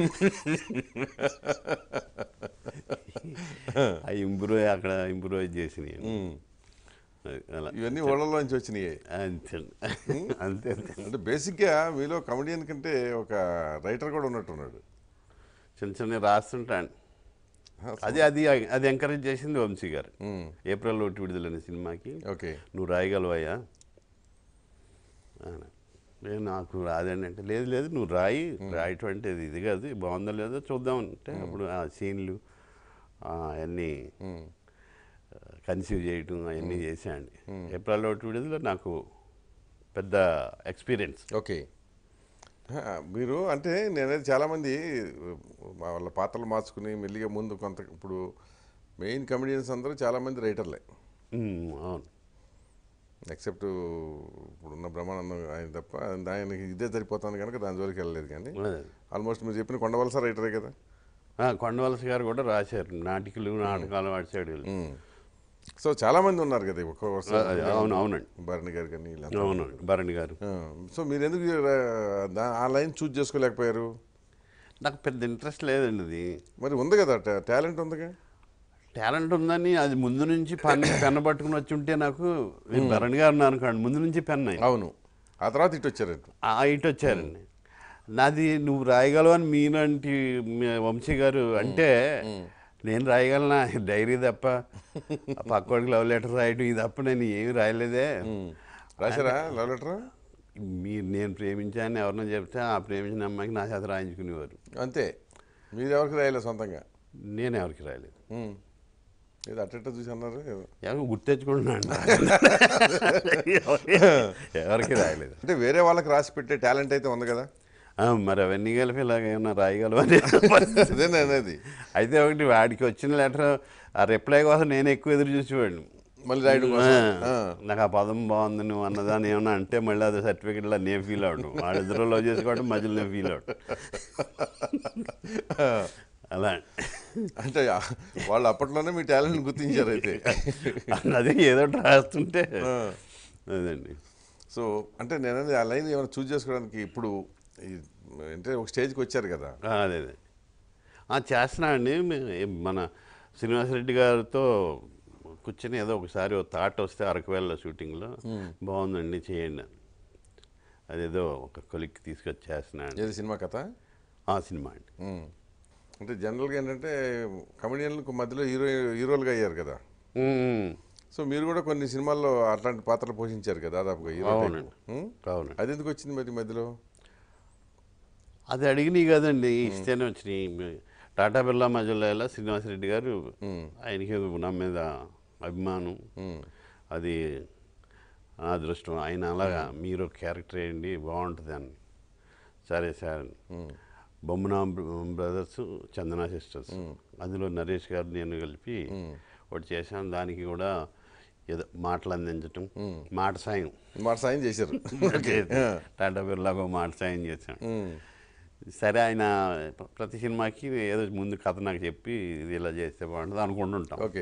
అవి అక్కడ ఇంప్రూవైజ్ చేసినాయి. అలా ఇవన్నీ ఓళ్ళలోంచి వచ్చినాయి. అంతే అంతే. అంటే బేసిక్గా మీలో కమెడియన్ కంటే ఒక రైటర్ కూడా ఉన్నట్టున్నాడు. చిన్న రాస్తుంటాను. అది ఎంకరేజ్ చేసింది వంశీ గారు. ఏప్రిల్ 1 విడుదలైన సినిమాకి ఓకే నువ్వు రాయగలవయ్యా, నాకు రాదండి అంటే, లేదు నువ్వు రాయటం అంటే ఇది కాదు, బాగుందో లేదో చూద్దామంటే అప్పుడు ఆ సీన్లు అవన్నీ కన్సీవ్ చేయటం అవన్నీ చేశాండి. ఏప్రిల్ 1 విడుదల నాకు పెద్ద ఎక్స్పీరియన్స్. ఓకే. మీరు అంటే నేనైతే చాలామంది వాళ్ళ పాత్రలు మార్చుకుని మెల్లిగా ముందు కొంత, ఇప్పుడు మెయిన్ కమెడియన్స్ అందరూ చాలామంది రైటర్లే. అవును. ఎక్సెప్ట్ ఇప్పుడున్న బ్రహ్మానందం ఆయన తప్ప, ఆయనకి ఇదే సరిపోతుంది కనుక దాని జోలికి వెళ్ళలేదు. కానీ ఆల్మోస్ట్ మీరు చెప్పిన కొండవలస రైటరే కదా. కొండవలస గారు కూడా రాశారు నాటకాలు వాడిసాడు. సో చాలామంది ఉన్నారు కదా ఒక్క వర్షం. అవునండి. భరణి గారు కానీ. అవునండి, భరణి గారు. సో మీరు ఎందుకు ఆ లైన్ చూజ్ చేసుకోలేకపోయారు? నాకు పెద్ద ఇంట్రెస్ట్ లేదండి అది. మరి ఉంది కదా, టాలెంట్ ఉందిగా. టాలెంట్ ఉందని అది ముందు నుంచి పెన్న పట్టుకుని వచ్చి ఉంటే నాకు నేను భరణ్ గారు ఉన్నాను అనుకోండి, ముందు నుంచి పెన్ అయింది. అవును, ఆ తర్వాత ఇటు వచ్చారండి. ఇటు వచ్చారండి. నాది నువ్వు రాయగలవు అని మీలాంటి వంశీ గారు అంటే నేను రాయగలనా డైరీ తప్ప, పక్కోడికి లవ్ లెటర్ రాయడం ఇది తప్ప నేను ఏమి రాయలేదే. రాశారా లవ్ లెటర్? నేను ప్రేమించాను ఎవరినో చెప్తే ఆ ప్రేమించిన అమ్మాయికి నా చేత రాయించుకునేవారు. అంతే, మీరు ఎవరికి రాయలేదు సొంతంగా? నేను ఎవరికి రాయలేదు. ఏదో అట్ట చూసి అన్నారు, ఎవరు గుర్తెచ్చుకుంటున్నాను. ఎవరికి రాయలేదు. అంటే వేరే వాళ్ళకి రాసి పెట్టే టాలెంట్ అయితే ఉంది కదా. మరి అవన్నీ కలిపి ఇలాగ ఏమన్నా రాయగలవు అని అదేనది. అయితే ఒకటి వాడికి వచ్చిన లెటర్ ఆ రిప్లై కోసం నేను ఎక్కువ ఎదురు చూసేవాడిని. మళ్ళీ రాయడం నాకు ఆ పదం బాగుంది నువ్వు అన్నదాన్ని ఏమన్నా అంటే మళ్ళీ అది సర్టిఫికెట్లో నేను ఫీల్ అవడం, వాళ్ళిద్దరూ లవ్ చేసుకోవడం మధ్యలో నేను ఫీల్ అవడం అలా. అంటే వాళ్ళు అప్పట్లోనే మీ టాలెంట్ గుర్తించారు అయితే. అదే ఏదో రాస్తుంటే అదండి. సో అంటే నేను ఆ లైన్ ఏమైనా చూస్ చేసుకోవడానికి ఇప్పుడు అంటే ఒక స్టేజ్కి వచ్చారు కదా. అదే చేస్తున్నా అండి. మన శ్రీనివాసరెడ్డి గారితో కూర్చొని ఏదో ఒకసారి ఒక థాట్ వస్తే అరకువేళ షూటింగ్లో బాగుందండి చేయండి అని, అదేదో ఒక కొలిక్కి తీసుకొచ్చి చేస్తున్నాను. ఏది సినిమా కథ? సినిమా అండి. అంటే జనరల్గా ఏంటంటే కమెడియన్లకు మధ్యలో హీరోలుగా అయ్యారు కదా. సో మీరు కూడా కొన్ని సినిమాల్లో అట్లాంటి పాత్రలు పోషించారు కదా దాదాపుగా హీరో. అవును. అది ఎందుకు వచ్చింది మరి మధ్యలో? అది అడిగినాయి కదండి, ఇస్తేనే వచ్చినాయి. టాటా బిర్లా మధ్యలో శ్రీనివాసరెడ్డి గారు ఆయనకి నా మీద అభిమానం, అది నా అదృష్టం. ఆయన అలాగా మీరు క్యారెక్టర్ వేయండి బాగుంటుంది అని. సరే sir. Bommana brothers, Chandana sisters, అందులో నరేష్ గారు నేను కలిపి ఒకటి చేశాను. దానికి కూడా ఏదో మాటలు అందించటం, మాట సాయం చేశారు. టాటా బిర్లాగా మాట సాయం చేశాను. సరే, ఆయన ప్రతి సినిమాకి ఏదో ముందు కథ నాకు చెప్పి ఇది ఇలా చేస్తే బాగుంటుంది అనుకుంటుంటాం. ఓకే.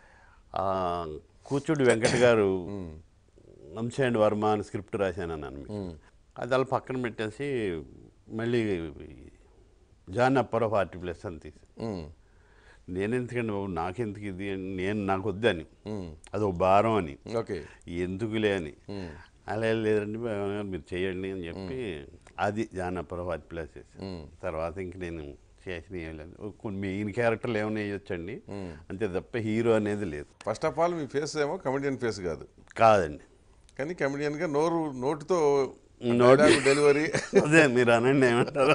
కూచుడి వెంకట గారు వంశీ అండ్ వర్మ అని స్క్రిప్ట్ రాశాను అన్నాను. అది అలా పక్కన పెట్టేసి మళ్ళీ జాన్ అప్పర్ ఆఫ్ RT+ అని తీసి, నేను ఎందుకండి బాబు నాకెందుకు ఇది, నాకు వద్దని, అది ఒక భారం అని, ఓకే ఎందుకులే అని. అలా లేదండి మీరు చేయండి అని చెప్పి అది జాన్ అప్పర్ ఆఫ్ RT+ చేసి, తర్వాత ఇంక నేను చేసిన ఏం లేదు. కొన్ని మెయిన్ క్యారెక్టర్లు ఏమైనా వేయొచ్చండి అంతే తప్ప హీరో అనేది లేదు. ఫస్ట్ ఆఫ్ ఆల్ మీ ఫేస్ ఏమో కమెడియన్ ఫేస్ కాదండి, కానీ కమెడియన్గా నోటుతో డెలివరీ అదే మీరు అనండి ఏమంటారు,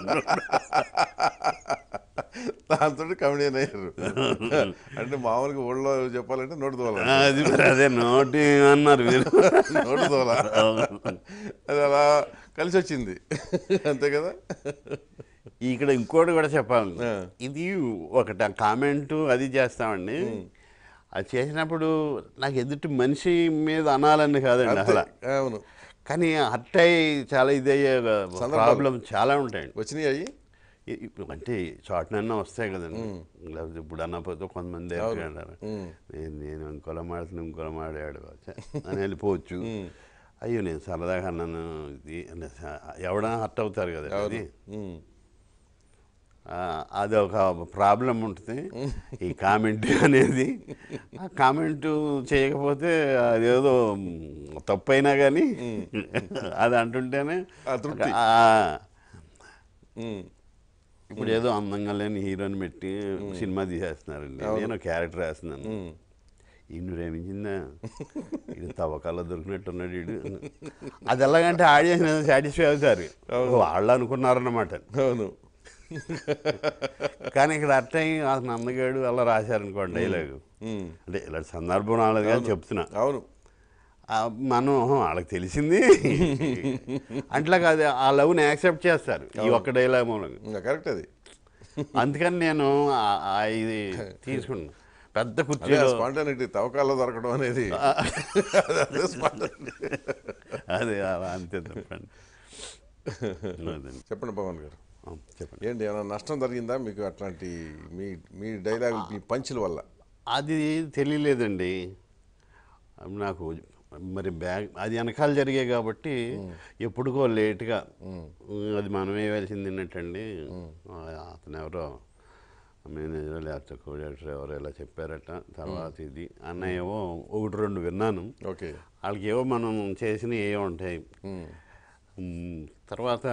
దాంతో కమెడియన్ అయ్యారు. అంటే మామూలుగా ఊళ్ళో చెప్పాలంటే నోటు తోల, అదే నోటి అన్నారు మీరు, నోటు తోల అది అలా కలిసి వచ్చింది అంతే కదా. ఇక్కడ ఇంకోటి కూడా చెప్పాలి, ఇది ఒకటి కామెంటు అది చేస్తామండి. అది చేసినప్పుడు నాకు ఎదుటి మనిషి మీద అనాలని కాదండి అసలు, అవును, కానీ హర్ట్ అయ్యి చాలా ఇదయ్యే ప్రాబ్లం చాలా ఉంటాయండి. వచ్చినాయి అయ్యి అంటే షార్ట్నన్నా వస్తాయి కదండి, లేకపోతే ఇప్పుడు అన్నపోతే కొంతమంది అంటారు నేను ఇంకోలా మాడాడు అని వెళ్ళిపోవచ్చు. అయ్యో నేను సరదాగా అన్నాను ఇది ఎవడన్నా హర్ట్ అవుతారు కదా, అది ఒక ప్రాబ్లం ఉంటుంది ఈ కామెంట్ అనేది. ఆ కామెంటు చేయకపోతే అదేదో తప్పు అయినా కానీ అది అంటుంటేనే ఇప్పుడు ఏదో అందంగా లేని హీరోని పెట్టి సినిమా తీసేస్తున్నారండి, నేను క్యారెక్టర్ వేస్తున్నాను, ఈయన ప్రేమించిందా ఇది తవ్వకాల్లో దొరికినట్టున్నాడు వీడు, అది ఎలాగంటే ఆడియన్స్ సాటిస్ఫై అవుతారు వాళ్ళు అనుకున్నారన్నమాట. అవును, కానీ ఇక్కడ అట్టయి అతను అందగాడు అలా రాశారనుకోండి డైలాగు, అంటే ఇలాంటి సందర్భం రాలేదు కానీ చెప్తున్నా. అవును, మనం వాళ్ళకి తెలిసింది అట్లా కాదు, ఆ లవ్ని యాక్సెప్ట్ చేస్తారు ఈ ఒక్క డైలాగ్ మూలంగా. కరెక్ట్ అది. అందుకని నేను ఇది తీసుకున్నాను. పెద్ద కుర్చీలో స్పాంటానిటీ తవ్వకాల్లో దొరకడం అనేది అదే అంతే తప్పండి. చెప్పండి పవన్ గారు, చెప్పండి ఏంటి ఏమైనా నష్టం జరిగిందా మీకు అట్లాంటి మీ డైలాగ్ మీ పంచుల వల్ల? అది తెలియలేదండి నాకు. మరి అది వెనకాల జరిగాయి కాబట్టి ఎప్పుడుకో లేట్గా అది మనమే వేయాల్సింది ఏంటండి, అతను ఎవరో మేనేజర్ లేకపోతే కో డైరెక్టర్ ఎవరు ఇలా చెప్పారట. తర్వాత ఇది అన్నయ్య ఏమో 1-2 విన్నాను. ఓకే. వాళ్ళకి ఏవో మనం చేసినవి ఏవో ఉంటాయి. తర్వాత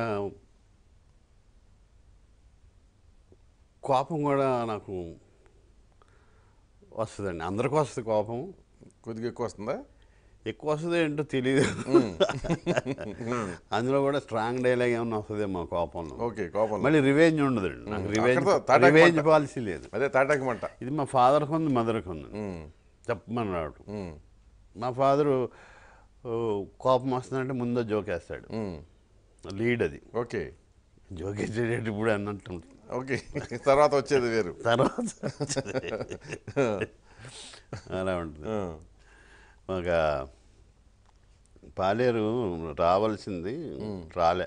కోపం కూడా నాకు వస్తుందండి. అందరికీ వస్తుంది కోపం. కొద్దిగా ఎక్కువ వస్తుందా? ఎక్కువ వస్తుంది ఏంటో తెలియదు. అందులో కూడా స్ట్రాంగ్ డైలాగ్ ఏమన్నా వస్తుందేమో కోపంలో. ఓకే. కోపం మళ్ళీ రివెంజ్ ఉండదండి నాకు. రివెంజ్ పాలసీ లేదు. అదే తాటాకమంట. ఇది మా ఫాదర్కి ఉంది, మదర్కి ఉంది. చెప్పమని రావడం. మా ఫాదరు కోపం వస్తుందంటే ముందో జోకేస్తాడు. లీడ్ అది. ఓకే. జోకేసేటప్పుడు అన్నట్టు. ఓకే. తర్వాత వచ్చేది వేరు. తర్వాత అలా ఉంటుంది. ఒక పాలేరు రావాల్సింది రాలే.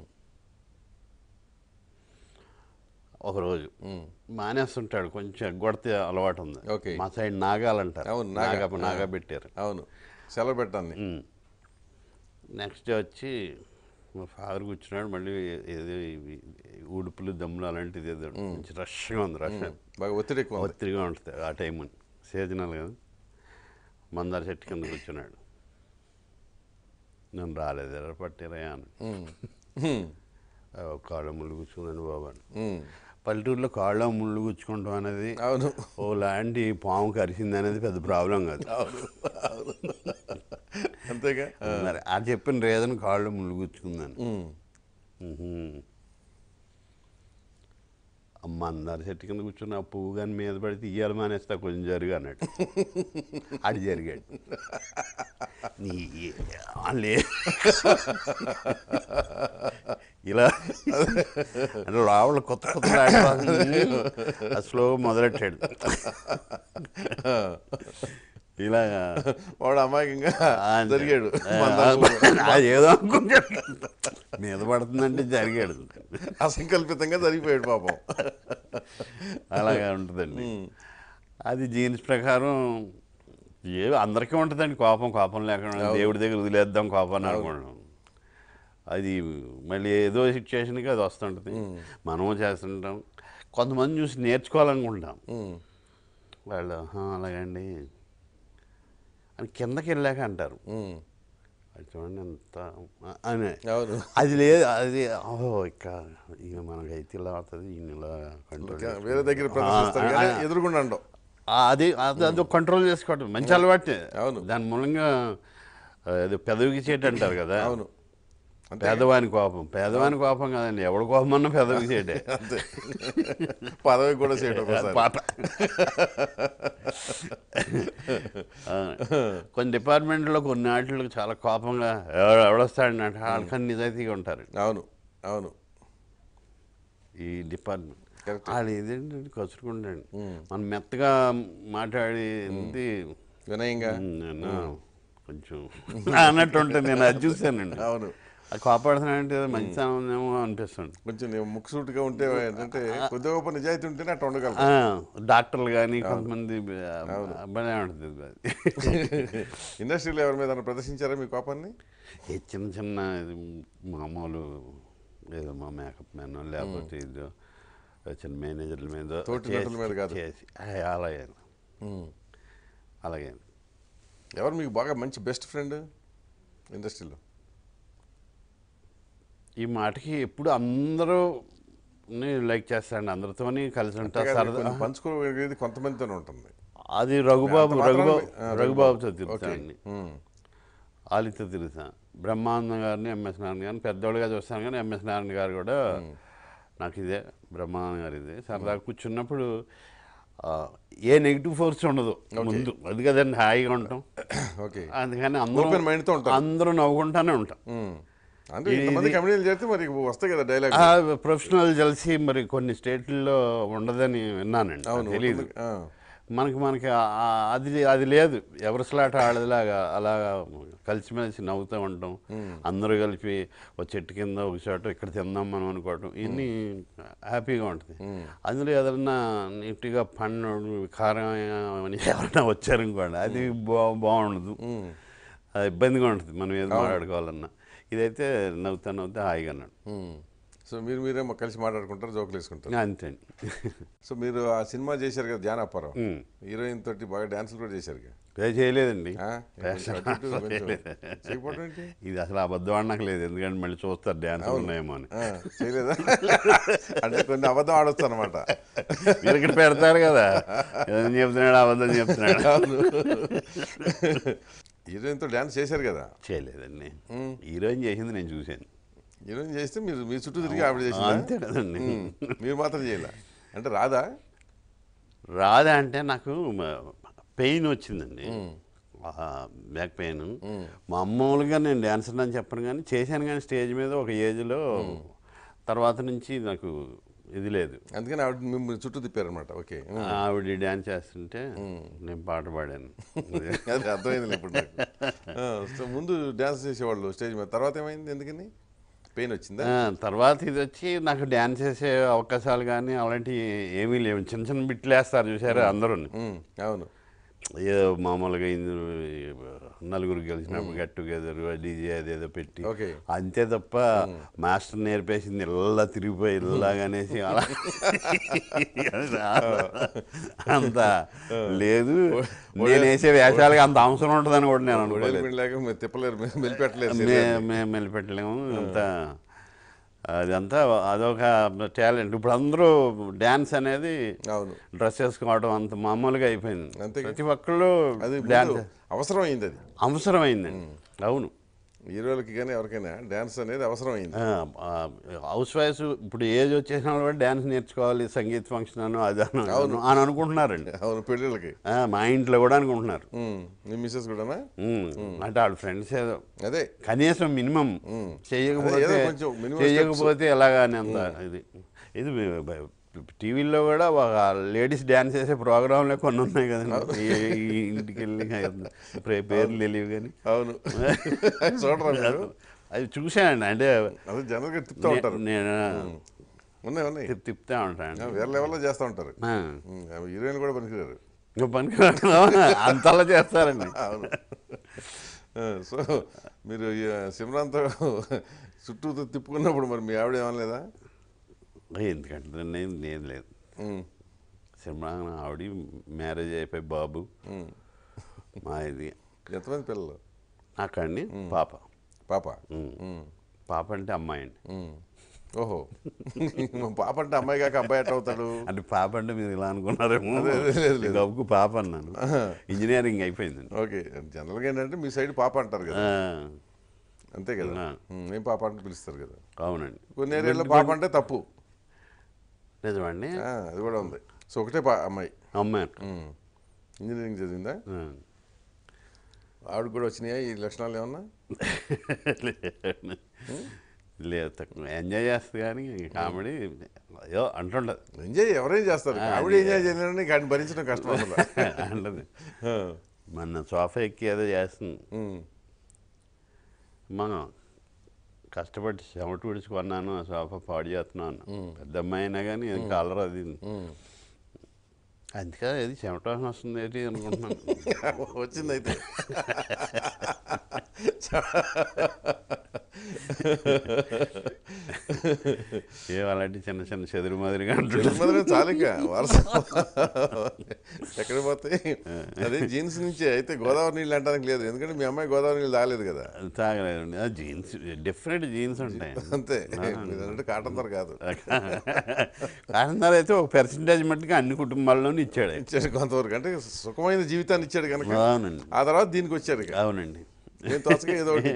ఒకరోజు మానేస్తుంటాడు, కొంచెం ఎగ్గొడితే అలవాటు ఉంది. ఓకే. మా సైడ్ నాగాలంటారు. అవును. నాగా పెట్టారు. అవును, సెలవు పెట్టాను. నెక్స్ట్ డే వచ్చి మా ఫాదర్ కూర్చున్నాడు. మళ్ళీ ఏదో ఉడుపులు దమ్ములు అలాంటిది ఏదో మంచి రష్గా ఉంది. రష్ బాగా ఒత్తిడిగా ఉంటుంది ఆ టైం. సీజనల్ కదా. మందార చెట్టు కింద కూర్చున్నాడు. నేను రాలేదు, ఎర్ర పట్టిరయా అని. కాళ్ళ ముళ్ళు కూర్చుందని బాబా అని. పల్లెటూరులో కాళ్ళ ముళ్ళు కూర్చుకుంటాం అనేది ఓ లాంటి పాము కరిసింది అనేది పెద్ద ప్రాబ్లం కాదు. అంతేగా. మరి అది చెప్పిన రీజన్ కాళ్ళు ముళ్ళు కూర్చుకుందని. అమ్మ అందరు చెట్టు కింద కూర్చుని ఆ పువ్వు కానీ మీద పడితే ఇయ్యాలి మానేస్తా కొంచెం జరుగు అన్నట్టు. ఆడు జరిగాడు. నీ ఇలా అంటే రావుల కొత్త స్లోగా మొదలెట్టాడు. ఇలా వాడు అమాయకంగా జరిగాడు. అది ఏదో అనుకుంటాడు, మీద పడుతుందంటే జరిగాడు. అసంకల్పితంగా జరిగిపోయాడు పాపం. అలాగే ఉంటుందండి. అది జీన్స్ ప్రకారం అందరికీ ఉంటుందండి కోపం. కోపం లేకుండా దేవుడి దగ్గర వదిలేద్దాం కోపాన్ని అనుకోవడం. అది మళ్ళీ ఏదో సిచ్యువేషన్కి అది వస్తుంటుంది. మనము చేస్తుంటాం. కొంతమంది చూసి నేర్చుకోవాలనుకుంటాం. వాళ్ళు అలాగండి అని కిందకి వెళ్ళాక అంటారు. అది చూడండి ఎంత అని. అది లేదు, అది ఇక మనకైతే ఇలా అవుతుంది, ఈయన ఇలా కంట్రోల్ వేరే దగ్గర ఎదురుకుండా అది అది కంట్రోల్ చేసుకోవటం మంచి అలవాటే. అవును. దాని మూలంగా అది పెదవికి చేయటం అంటారు కదా. అవును. పేదవాని కోపం కదండి. ఎవడు కోపం అన్నా పెదవికి చేయటే. పదవి కూడా చేయడం పాట. కొన్ని డిపార్ట్మెంట్లో కొన్ని వాటికి చాలా కోపంగా ఎవడొస్తాడని అంటే వాళ్ళకని నిజాయితీగా ఉంటారు. అవును. అవును. ఈ డిపార్ట్మెంట్ వాళ్ళు ఇదేంటంటే కసురుకుంటాడు. మనం మెత్తగా మాట్లాడి వినయంగా కొంచెం అన్నట్టు ఉంటుంది. నేను అది చూశానండి. అవును. అది కాపాడుతున్నానంటే మంచితనం ఉందేమో అనిపిస్తుంది. కొంచెం ముక్కుసూటిగా ఉంటే ఏంటంటే కొద్దిగా గొప్ప నిజాయితీ ఉంటేనే అట్లా ఉండగలరు. డాక్టర్లు కానీ కొంతమంది బాగానే ఉంటుంది. ఇండస్ట్రీలో ఎవరి మీద ప్రదర్శించారా మీ కోపాన్ని? చిన్న చిన్న మామూలు ఏదో మా మేకప్ మ్యాన్ లేకపోతే ఏదో చిన్న మేనేజర్ల మీద చేసి అలాగే. ఎవరు మీకు బాగా మంచి బెస్ట్ ఫ్రెండ్ ఇండస్ట్రీలో? ఈ మాటకి ఎప్పుడు అందరూ లైక్ చేస్తారండి. అందరితోని కలిసి ఉంటారు. సరదా పంచుకోగలిగేది కొంతమందితోనే ఉంటుంది. అది రఘుబాబుతో తిరుగుతానండి. వాళ్ళతో తిరుగుతా. బ్రహ్మానందం గారిని, ఎంఎస్ నారాయణ గారిని పెద్దోళ్ళుగా చూస్తాను. కానీ ఎంఎస్ నారాయణ గారు కూడా నాకు ఇదే, బ్రహ్మానందం గారు ఇదే. సరదా కూర్చున్నప్పుడు ఏ నెగిటివ్ ఫోర్స్ ఉండదు ముందు. అది కదండి హాయిగా ఉంటాం. అందుకని అందరూ నవ్వుకుంటానే ఉంటాం. ప్రొఫెషనల్ జెల్సీ మరి కొన్ని స్టేట్లలో ఉండదని విన్నానండి. తెలీదు. మనకి అది లేదు. ఎవరిసలాట ఆడేలాగా అలాగా కలిసిమెలిసి నవ్వుతూ ఉంటాం. అందరూ కలిపి ఒక చెట్టు కింద ఒక చోట ఇక్కడ తిందాం మనం అనుకోవటం, ఇవన్నీ హ్యాపీగా ఉంటుంది. అందులో ఏదన్నా నీట్గా పండు కారం ఎవరైనా వచ్చారనుకోండి, అది బాగుండదు. అది ఇబ్బందిగా ఉంటుంది మనం ఏదో మాట్లాడుకోవాలన్నా. ఇదైతే నవ్వుతా హాయిగా అన్నాడు. సో మీరే కలిసి మాట్లాడుకుంటారు, జోకులు వేసుకుంటారు. అంతే అండి. సో మీరు ఆ సినిమా చేశారు కదా జానప్పారావు, హీరోయిన్ తోటి బాగా డాన్సులు కూడా చేశారు. చేయలేదండి. చేయకపోవడం ఏంటి? ఇది అసలు అబద్ధం అనకు లేదు, ఎందుకంటే మళ్ళీ చూస్తారు డ్యాన్స్ ఉన్నాయేమో అని. చేయలేదా? అంటే కొన్ని అబద్ధం ఆడొచ్చు అనమాట. మీరు ఇక్కడ పెడతారు కదా, ఏం చెప్తున్నాడు అబద్ధం చెప్తున్నాడు. హీరోయిన్తో డాన్స్ చేశారు కదా? చేయలేదండి. హీరోయిన్ చేసింది నేను చూశాను. హీరోయిన్ చేస్తే మీరు మీ చుట్టూ తిరిగి ఆవిడ చేసింది. అంతే కదండి. మీరు మాత్రం చేయలే అంటే రాదా? రాదా అంటే నాకు పెయిన్ వచ్చిందండి, బ్యాక్ పెయిన్. మామూలుగా నేను డాన్సర్ అని చెప్పను, కానీ చేశాను కానీ స్టేజ్ మీద ఒక ఏజ్లో. తర్వాత నుంచి నాకు ఇది లేదు, అందుకని ఆవిడ మిమ్మల్ని చుట్టూ తిప్పారనమాట. ఓకే. ఆవిడ డాన్స్ చేస్తుంటే నేను పాట పాడాను. అది అర్థమైంది ఇప్పుడు నాకు. సో ముందు డాన్స్ చేసేవాళ్ళు స్టేజ్ మీద, తర్వాత ఏమైంది, ఎందుకని పెయిన్ వచ్చిందా? తర్వాత ఇది వచ్చి నాకు డాన్స్ చేసే అవకాశాలు కానీ అలాంటివి ఏమీ లేవు. చిన్న చిన్న బిట్లు వేస్తారు చూసారా అందరూ. అవును. ఏదో మామూలుగా నలుగురు కలిసినప్పుడు గెట్ టుగెదర్ డీజే అదేదో పెట్టి అంతే తప్ప మాస్టర్ నేర్పేసింది ఇలా తిరిగిపోయి ఇలాగనేసి అలా అంత లేదు. నేను వేసే వేషాలకి అంత అవసరం ఉంటుందని కూడా నేను అనుకోలేదు. తిప్పలేరు, మెలిపెట్టలేదు, మేము మెలిపెట్టలేము అంత. అదంతా అదొక టాలెంట్. ఇప్పుడు అందరూ డ్యాన్స్ అనేది డ్రెస్ వేసుకోవడం అంత మామూలుగా అయిపోయింది. ప్రతి ఒక్కళ్ళు డ్యాన్స్ అవసరమైందండి. అవును, హీరోలకి కానీ ఎవరికైనా డ్యాన్స్ అనేది అవసరమైంది. హౌస్ వైఫ్స్ ఇప్పుడు ఏజ్ వచ్చేసిన వాళ్ళు కూడా డ్యాన్స్ నేర్చుకోవాలి, సంగీత ఫంక్షన్ అని అది అని అనుకుంటున్నారండి. అవును, పెళ్ళిళ్ళకి. మా ఇంట్లో కూడా అనుకుంటున్నారు. మీ మిస్సెస్ కూడా అంటే వాళ్ళ ఫ్రెండ్స్ ఏదో అదే కనీసం మినిమం చేయకపోతే ఎలాగాని అంత ఇది టీవీల్లో కూడా ఒక లేడీస్ డ్యాన్స్ చేసే ప్రోగ్రాంలే కొన్ని ఉన్నాయి కదండి. ఇంటికి వెళ్ళి పేర్లు తెలియవు కానీ. అవును, చూడరు. అది చూశానండి. అంటే జనరల్గా తిప్పుతూ ఉంటారు. నేను తిప్పుతూ ఉంటాను, వేరే లెవెల్లో చేస్తూ ఉంటారు. హీరోయిన్ కూడా పనికిరారు, అంతలా చేస్తారండి. అవును. సో మీరు సిమ్రాన్తో చుట్టూ తిప్పుకున్నప్పుడు మరి మీ ఆవిడ ఏమనలేదా? ఎందుకంటే నేను లేదు. సిమ్రాన్ ఆవిడ మ్యారేజ్ అయిపోయి బాబు మా ఇది. ఎంతమంది పిల్లలు? నాకండి పాప. పాప అంటే అమ్మాయి అండి. ఓహో, పాప అంటే అమ్మాయి కాక అబ్బాయి ఎట్లా అవుతాడు? అంటే పాప అంటే మీరు ఇలా అనుకున్నారేమో. గబ్బుకు పాప అన్నాను. ఇంజనీరింగ్ అయిపోయిందండి. ఓకే. జనరల్గా ఏంటంటే మీ సైడ్ పాప అంటారు కదా, అంతే కదా? ఏం పాప అంటే పిలుస్తారు కదా. అవునండి. కొన్ని ఏరియాలో పాప అంటే తప్పు. నిజమండి, అది కూడా ఉంది. సో ఒకటే అమ్మాయి ఇంజనీరింగ్ చదివిందా? ఆవిడకి కూడా వచ్చినాయా ఈ లక్షణాలు ఏమన్నా? లేదు, తక్కువ ఎంజాయ్ చేస్తుంది కానీ కామెడీ అయ్యో అంటుండదు. ఎంజాయ్ ఎవరైనా చేస్తారు, ఆవిడ ఎంజాయ్ చేయాలని కానీ భరించడం కష్టం అంటది. మన సోఫా ఎక్కి ఏదో చేస్తుంది, మనం కష్టపడి చెమట విడుచుకున్నాను, ఆ సోఫా పాడు చేస్తున్నాను. పెద్ద అమ్మాయి అయినా కానీ కలర్ అది అందుకే అది చెమట వస్తుంది ఏంటి అనుకుంటున్నాను. వచ్చింది అయితే. అలాంటి చిన్న చిన్న చెదురు మాదిరిగా చాలిక వరుస ఎక్కడికి పోతాయి. అదే జీన్స్ నుంచి అయితే గోదావరి నీళ్ళు అంటానికి లేదు, ఎందుకంటే మీ అమ్మాయి గోదావరి నీళ్ళు తాగలేదు కదా. తాగలేదు. జీన్స్ డిఫరెంట్ జీన్స్ ఉంటాయి అంతే, కాటన్ ధర కాదు. కాటన్ ధర అయితే ఒక పర్సెంటేజ్ మట్టుగా అన్ని కుటుంబాల్లోనూ ఇచ్చాడు కొంతవరకు, అంటే సుఖమైన జీవితాన్ని ఇచ్చాడు కనుక. అవునండి. ఆ తర్వాత దీనికి వచ్చారు. అవునండి. ఏదోటి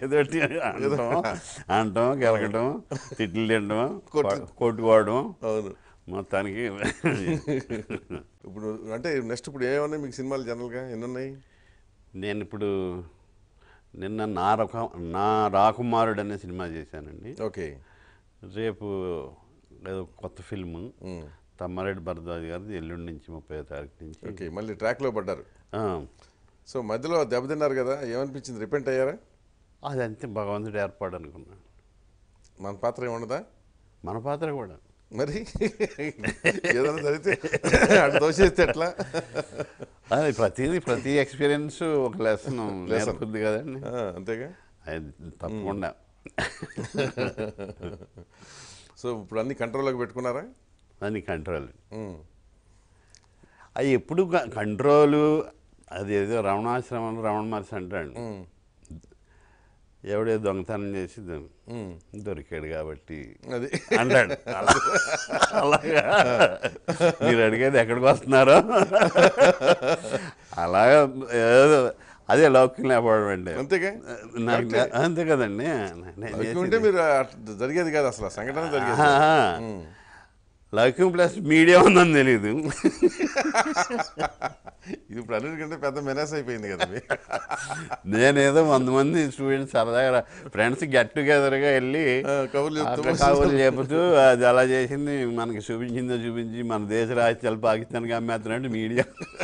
అంటాం, గెలకటం, తిట్లు తినడం, కొట్టుకోవడం. అవును, మొత్తానికి. ఇప్పుడు అంటే నెక్స్ట్ ఇప్పుడు ఏమన్నాయి మీకు సినిమాలు జనరల్గా ఎన్నున్నాయి? నేను ఇప్పుడు నిన్న నా రాకుమారుడు అనే సినిమా చేశానండి. ఓకే. రేపు ఏదో కొత్త ఫిల్ము తమ్మారెడ్డి భరద్వాజ్ గారిది ఎల్లుండి నుంచి 30వ తారీఖు నుంచి. ఓకే, మళ్ళీ ట్రాక్లో పడ్డారు. సో మధ్యలో దెబ్బతిన్నారు కదా, ఏమనిపించింది? రిపెంట్ అయ్యారా? అది అంతే, భగవంతుడు ఏర్పాటు అనుకున్నాను. మన పాత్ర ఏముండదా? మన పాత్ర కూడా మరి ఏదైనా జరిగితే అటు దోషేస్తే ఎట్లా? అది ప్రతి ఎక్స్పీరియన్స్ ఒక లెసన్ నేర్పుద్ది కదండి. అంతేగా, అది తప్పకుండా. సో ఇప్పుడు అన్ని కంట్రోల్లోకి పెట్టుకున్నారా? అన్ని కంట్రోల్. అది ఎప్పుడు కంట్రోలు. అది ఏదో రమణాశ్రమంలో రమణ మహర్షి అంటాడు, ఎవడే దొంగతనం చేసి దొరికాడు కాబట్టి అది అంటాడు. అలాగా మీరు అడిగేది ఎక్కడికి వస్తున్నారో అలాగా ఏదో అదే లౌక్యం లేకపోవడం అండి. అంతేగా, అంతే కదండి. ఉంటే మీరు జరిగేది కాదు అసలు, సంఘటన జరిగేది. లౌక్యం ప్లస్ మీడియా ఉందని తెలీదు. ఇది ఇప్పుడు అన్నిటికంటే పెద్ద మెనేస్ అయిపోయింది కదా. నేనేదో 100 మంది స్టూడెంట్స్ సరదాగా ఫ్రెండ్స్ గెట్ టుగెదర్గా వెళ్ళి కబుర్లు చెబుతూ అది అలా చేసింది, మనకి చూపించి మన దేశ రాష్ట్రాలు పాకిస్తాన్కి అమ్మేస్తున్నట్టు మీడియా.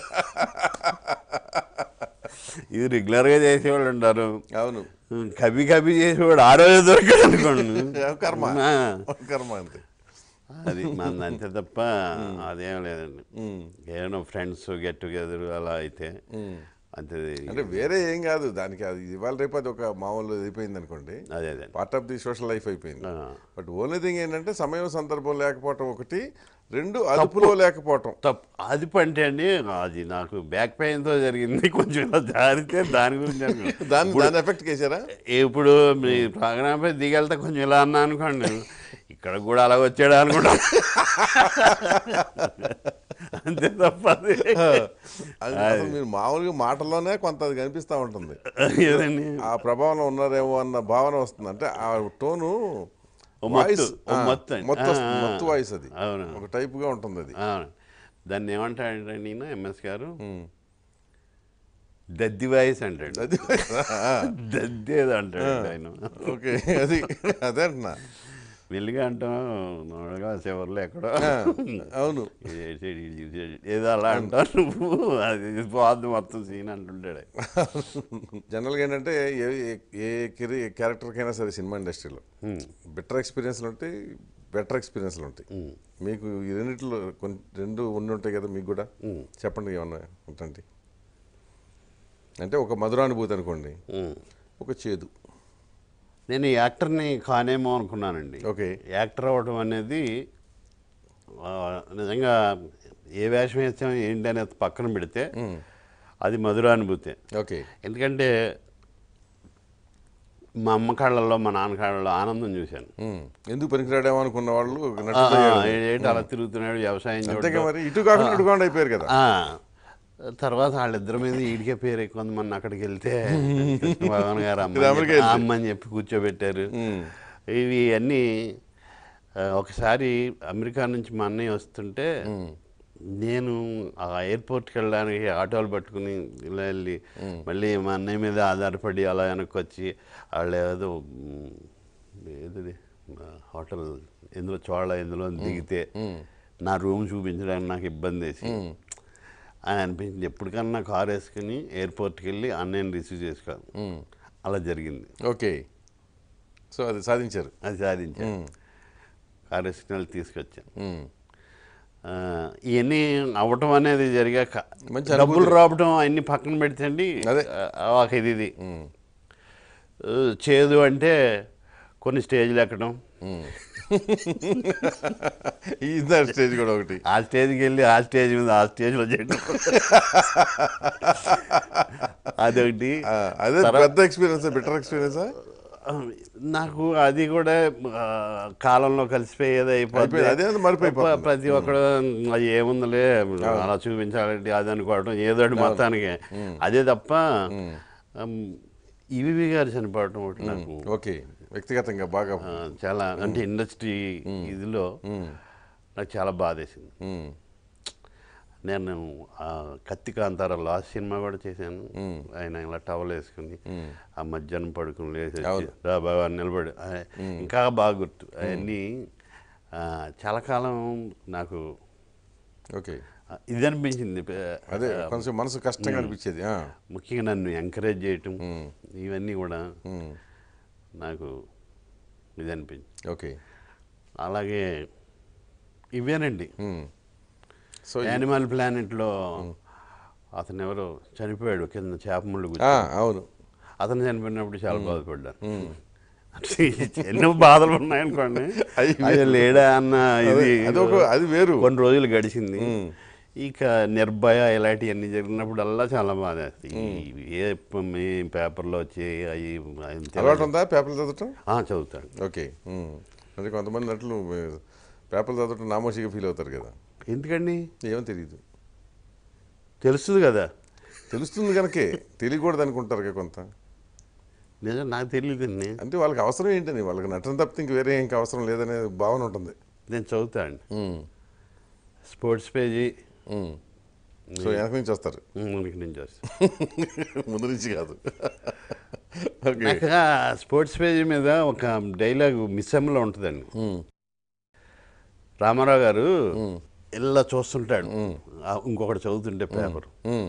ఇది రెగ్యులర్గా చేసేవాళ్ళు ఉంటారు. అవును, కవి చేసేవాడు ఆ రోజు దొరికాడు అనుకోండి. కర్మ అంతే. అది మన అంతే తప్ప అదేం లేదండి. ఏమైనా ఫ్రెండ్స్ గెట్ టుగెదర్ అలా అయితే అంతే. అంటే వేరే ఏం కాదు దానికి. అది ఇవాళ రేపు అది ఒక మామూలు అయిపోయింది అనుకోండి, అదే అదే part of the social life అయిపోయింది. బట్ ఓన్లీ థింగ్ ఏంటంటే సమయం సందర్భం లేకపోవటం ఒకటి, 2 అదుపులో లేకపోవటం. తప్పు అదుపు అంటే అండి, అది నాకు బ్యాక్ పెయిన్తో జరిగింది. కొంచెం ఇలా జారితే దాని గురించి దాని ఎఫెక్ట్ చేశారా? ఇప్పుడు మీ ప్రోగ్రామ్ పై దిగెళ్తే కొంచెం ఇలా అన్నా అనుకోండి, ఇక్కడ కూడా అలా వచ్చాడా అనుకుంటా. అంతే తప్ప మీరు మామూలుగా మాటల్లోనే కొంత అది కనిపిస్తూ ఉంటుంది, ఆ ప్రభావంలో ఉన్నారేమో అన్న భావన వస్తుంది. అంటే ఆ టోను వాయిస్ మొత్తం వాయిస్ అది ఒక టైప్గా ఉంటుంది. అది దాన్ని ఏమంటాడంటే నేను ఎంఎస్ గారు దద్ది వాయిస్ అంటాడు. దద్దేది అంటాడు ఆయన. ఓకే, అది అదే అంటున్నా. మెల్లిగా అంటాం నోడగా చివరిలో ఎక్కడో. అవును, ఏదో అలా అంటావు నువ్వు, అది పోద్దు మొత్తం సీన్ అంటుంటాడు. జనరల్గా ఏంటంటే ఏ క్యారెక్టర్కైనా సరే సినిమా ఇండస్ట్రీలో బెటర్ ఎక్స్పీరియన్స్లు ఉంటాయి, బెటర్ ఎక్స్పీరియన్స్లు ఉంటాయి. మీకు ఈ రెండిట్లో రెండు ఉండి ఉంటాయి కదా మీకు కూడా. చెప్పండి ఏమన్నా ఉంటుంది అంటే. ఒక మధురానుభూతి అనుకోండి, ఒక చేదు. నేను యాక్టర్ని కానేమో అనుకున్నానండి. ఓకే, యాక్టర్ అవ్వడం అనేది నిజంగా ఏ వేషం వేసాం ఏంటి అనేది పక్కన పెడితే అది మధురానుభూతి. ఓకే, ఎందుకంటే మా అమ్మ కాళ్ళల్లో మా నాన్న కాళ్ళలో ఆనందం చూశాను. ఎందుకు పనికిరాడేమో అనుకున్న వాళ్ళు ఏంటి అలా తిరుగుతున్నాడు వ్యవసాయం ఇటు కాకుండా ఇటు కాకుండా అయిపోయారు కదా. తర్వాత వాళ్ళిద్దరి మీద ఈడికే పేరు ఎక్కువ. కొంతమంది అక్కడికి వెళ్తే కృష్ణ భగవాన్ గారు అమ్మ అని చెప్పి కూర్చోబెట్టారు. ఇవి అన్నీ ఒకసారి అమెరికా నుంచి మా అన్నయ్య వస్తుంటే నేను ఆ ఎయిర్పోర్ట్కి వెళ్ళడానికి ఆటోలు పట్టుకుని ఇలా వెళ్ళి మళ్ళీ మా అన్నయ్య మీద ఆధారపడి అలా వెనక్కి వచ్చి వాళ్ళు ఏది హోటల్ ఎందులో ఇందులో దిగితే నా రూమ్ చూపించడానికి నాకు ఇబ్బంది వేసి అని అనిపించింది. ఎప్పటికన్నా కారు వేసుకుని ఎయిర్పోర్ట్కి వెళ్ళి అన్నయ్యని రిసీవ్ చేసుకోవాలి. అలా జరిగింది. ఓకే, సో అది సాధించారు. కారు వేసుకుని వెళ్ళి తీసుకొచ్చాను. ఇవన్నీ అవ్వటం అనేది జరిగాక డబ్బులు రావటం అన్నీ పక్కన పెడితే ఒక ఇది చేదు అంటే కొన్ని స్టేజ్లు ఎక్కడం, స్టేజ్ కూడా ఒకటి. ఆ స్టేజ్కి వెళ్ళి ఆ స్టేజ్ మీద ఆ స్టేజ్లో చేయడం అదొకటి. అదే పెద్ద ఎక్స్పీరియన్స్, బెటర్ ఎక్స్పీరియన్సా నాకు. అది కూడా కాలంలో కలిసిపోయేది అయిపోతుంది. ప్రతి ఒక్కడు అది ఏముందిలే అలా చూపించాలంటే అది అనుకోవడం ఏదో మొత్తానికి అదే తప్ప. ఈవీవి గారు చనిపోవటం ఒకటి నాకు ఓకే వ్యక్తిగతంగా బాగా చాలా, అంటే ఇండస్ట్రీ ఇదిలో నాకు చాలా బాధేసింది. నేను కత్తి కాంతారా లాస్ట్ సినిమా కూడా చేశాను. ఆయన ఇలా టవల్ వేసుకుని ఆ మధ్యాహ్నం పడుకుని లేచి బాగా నిలబడి ఇంకా బాగా గుర్తు. అవన్నీ చాలా కాలం నాకు ఓకే ఇది అనిపించింది. అదే కొంచెం మనసు కష్టంగా అనిపించేది. ముఖ్యంగా నన్ను ఎంకరేజ్ చేయటం ఇవన్నీ కూడా నాకు ఇది అనిపించింది. ఓకే, అలాగే ఇవేనండి. సో యానిమల్ ప్లానెట్లో అతను ఎవరో చనిపోయాడు కింద చేప ముళ్ళు. అవును, అతను చనిపోయినప్పుడు చాలా బాధపడ్డాను. ఎన్నో బాధలు ఉన్నాయనుకోండి, అది లేడా అన్న ఇది అది వేరు. కొన్ని రోజులు గడిచింది. ఇక నిర్భయ ఇలాంటివన్నీ జరిగినప్పుడల్లా చాలా బాధ వేస్తాయి. ఏ పేపర్లో వచ్చి అవి అలవాటు ఉందా పేపర్లు చదవటం? చదువుతాను. ఓకే. అంటే కొంతమంది నటులు పేపర్లు చదవటం నామోషిగా ఫీల్ అవుతారు కదా. ఎందుకండి? ఏమో తెలియదు. తెలుస్తుంది కదా. తెలుస్తుంది కనుకే తెలియకూడదు అనుకుంటారు కదా కొంత. నిజం నాకు తెలియదండి. అంటే వాళ్ళకి అవసరం ఏంటని, వాళ్ళకి నటన తప్పితే ఇంక వేరే ఇంకా అవసరం లేదనే భావన ఉంటుంది. నేను చదువుతాను. Sports page. సో వెనక నుంచి వస్తారు? ముందుకు నుంచి వస్తారు. ముందు నుంచి కాదు. నాకు స్పోర్ట్స్ పేజీ మీద ఒక డైలాగ్ మిస్సెమ్లో ఉంటుందండి. రామారావు గారు ఇలా చూస్తుంటాడు, ఇంకొకటి చదువుతుంటే పేపర్,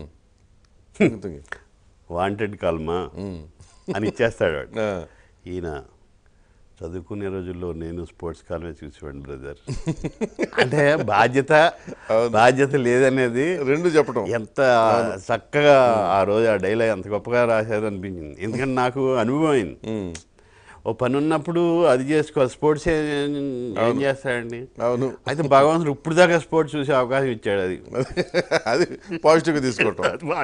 వాంటెడ్ కాల్మా అని ఇచ్చేస్తాడు వాడు. ఈయన చదువుకునే రోజుల్లో నేను స్పోర్ట్స్ కాలమే చూసేవాడిని బ్రదర్ అంటే బాధ్యత లేదనేది రెండు చెప్పడం ఎంత చక్కగా ఆ రోజు ఆ డైలాగ్ ఎంత గొప్పగా రాశారు అనిపించింది. ఎందుకంటే నాకు అనుభవం అయింది. ఓ పని ఉన్నప్పుడు అది చేసుకోవాలి. స్పోర్ట్స్ ఏం చేస్తాడండి? అవును. అయితే భగవంతుడు ఇప్పుడు దాకా స్పోర్ట్స్ చూసే అవకాశం ఇచ్చాడు. అది పాజిటివ్గా తీసుకోవటం.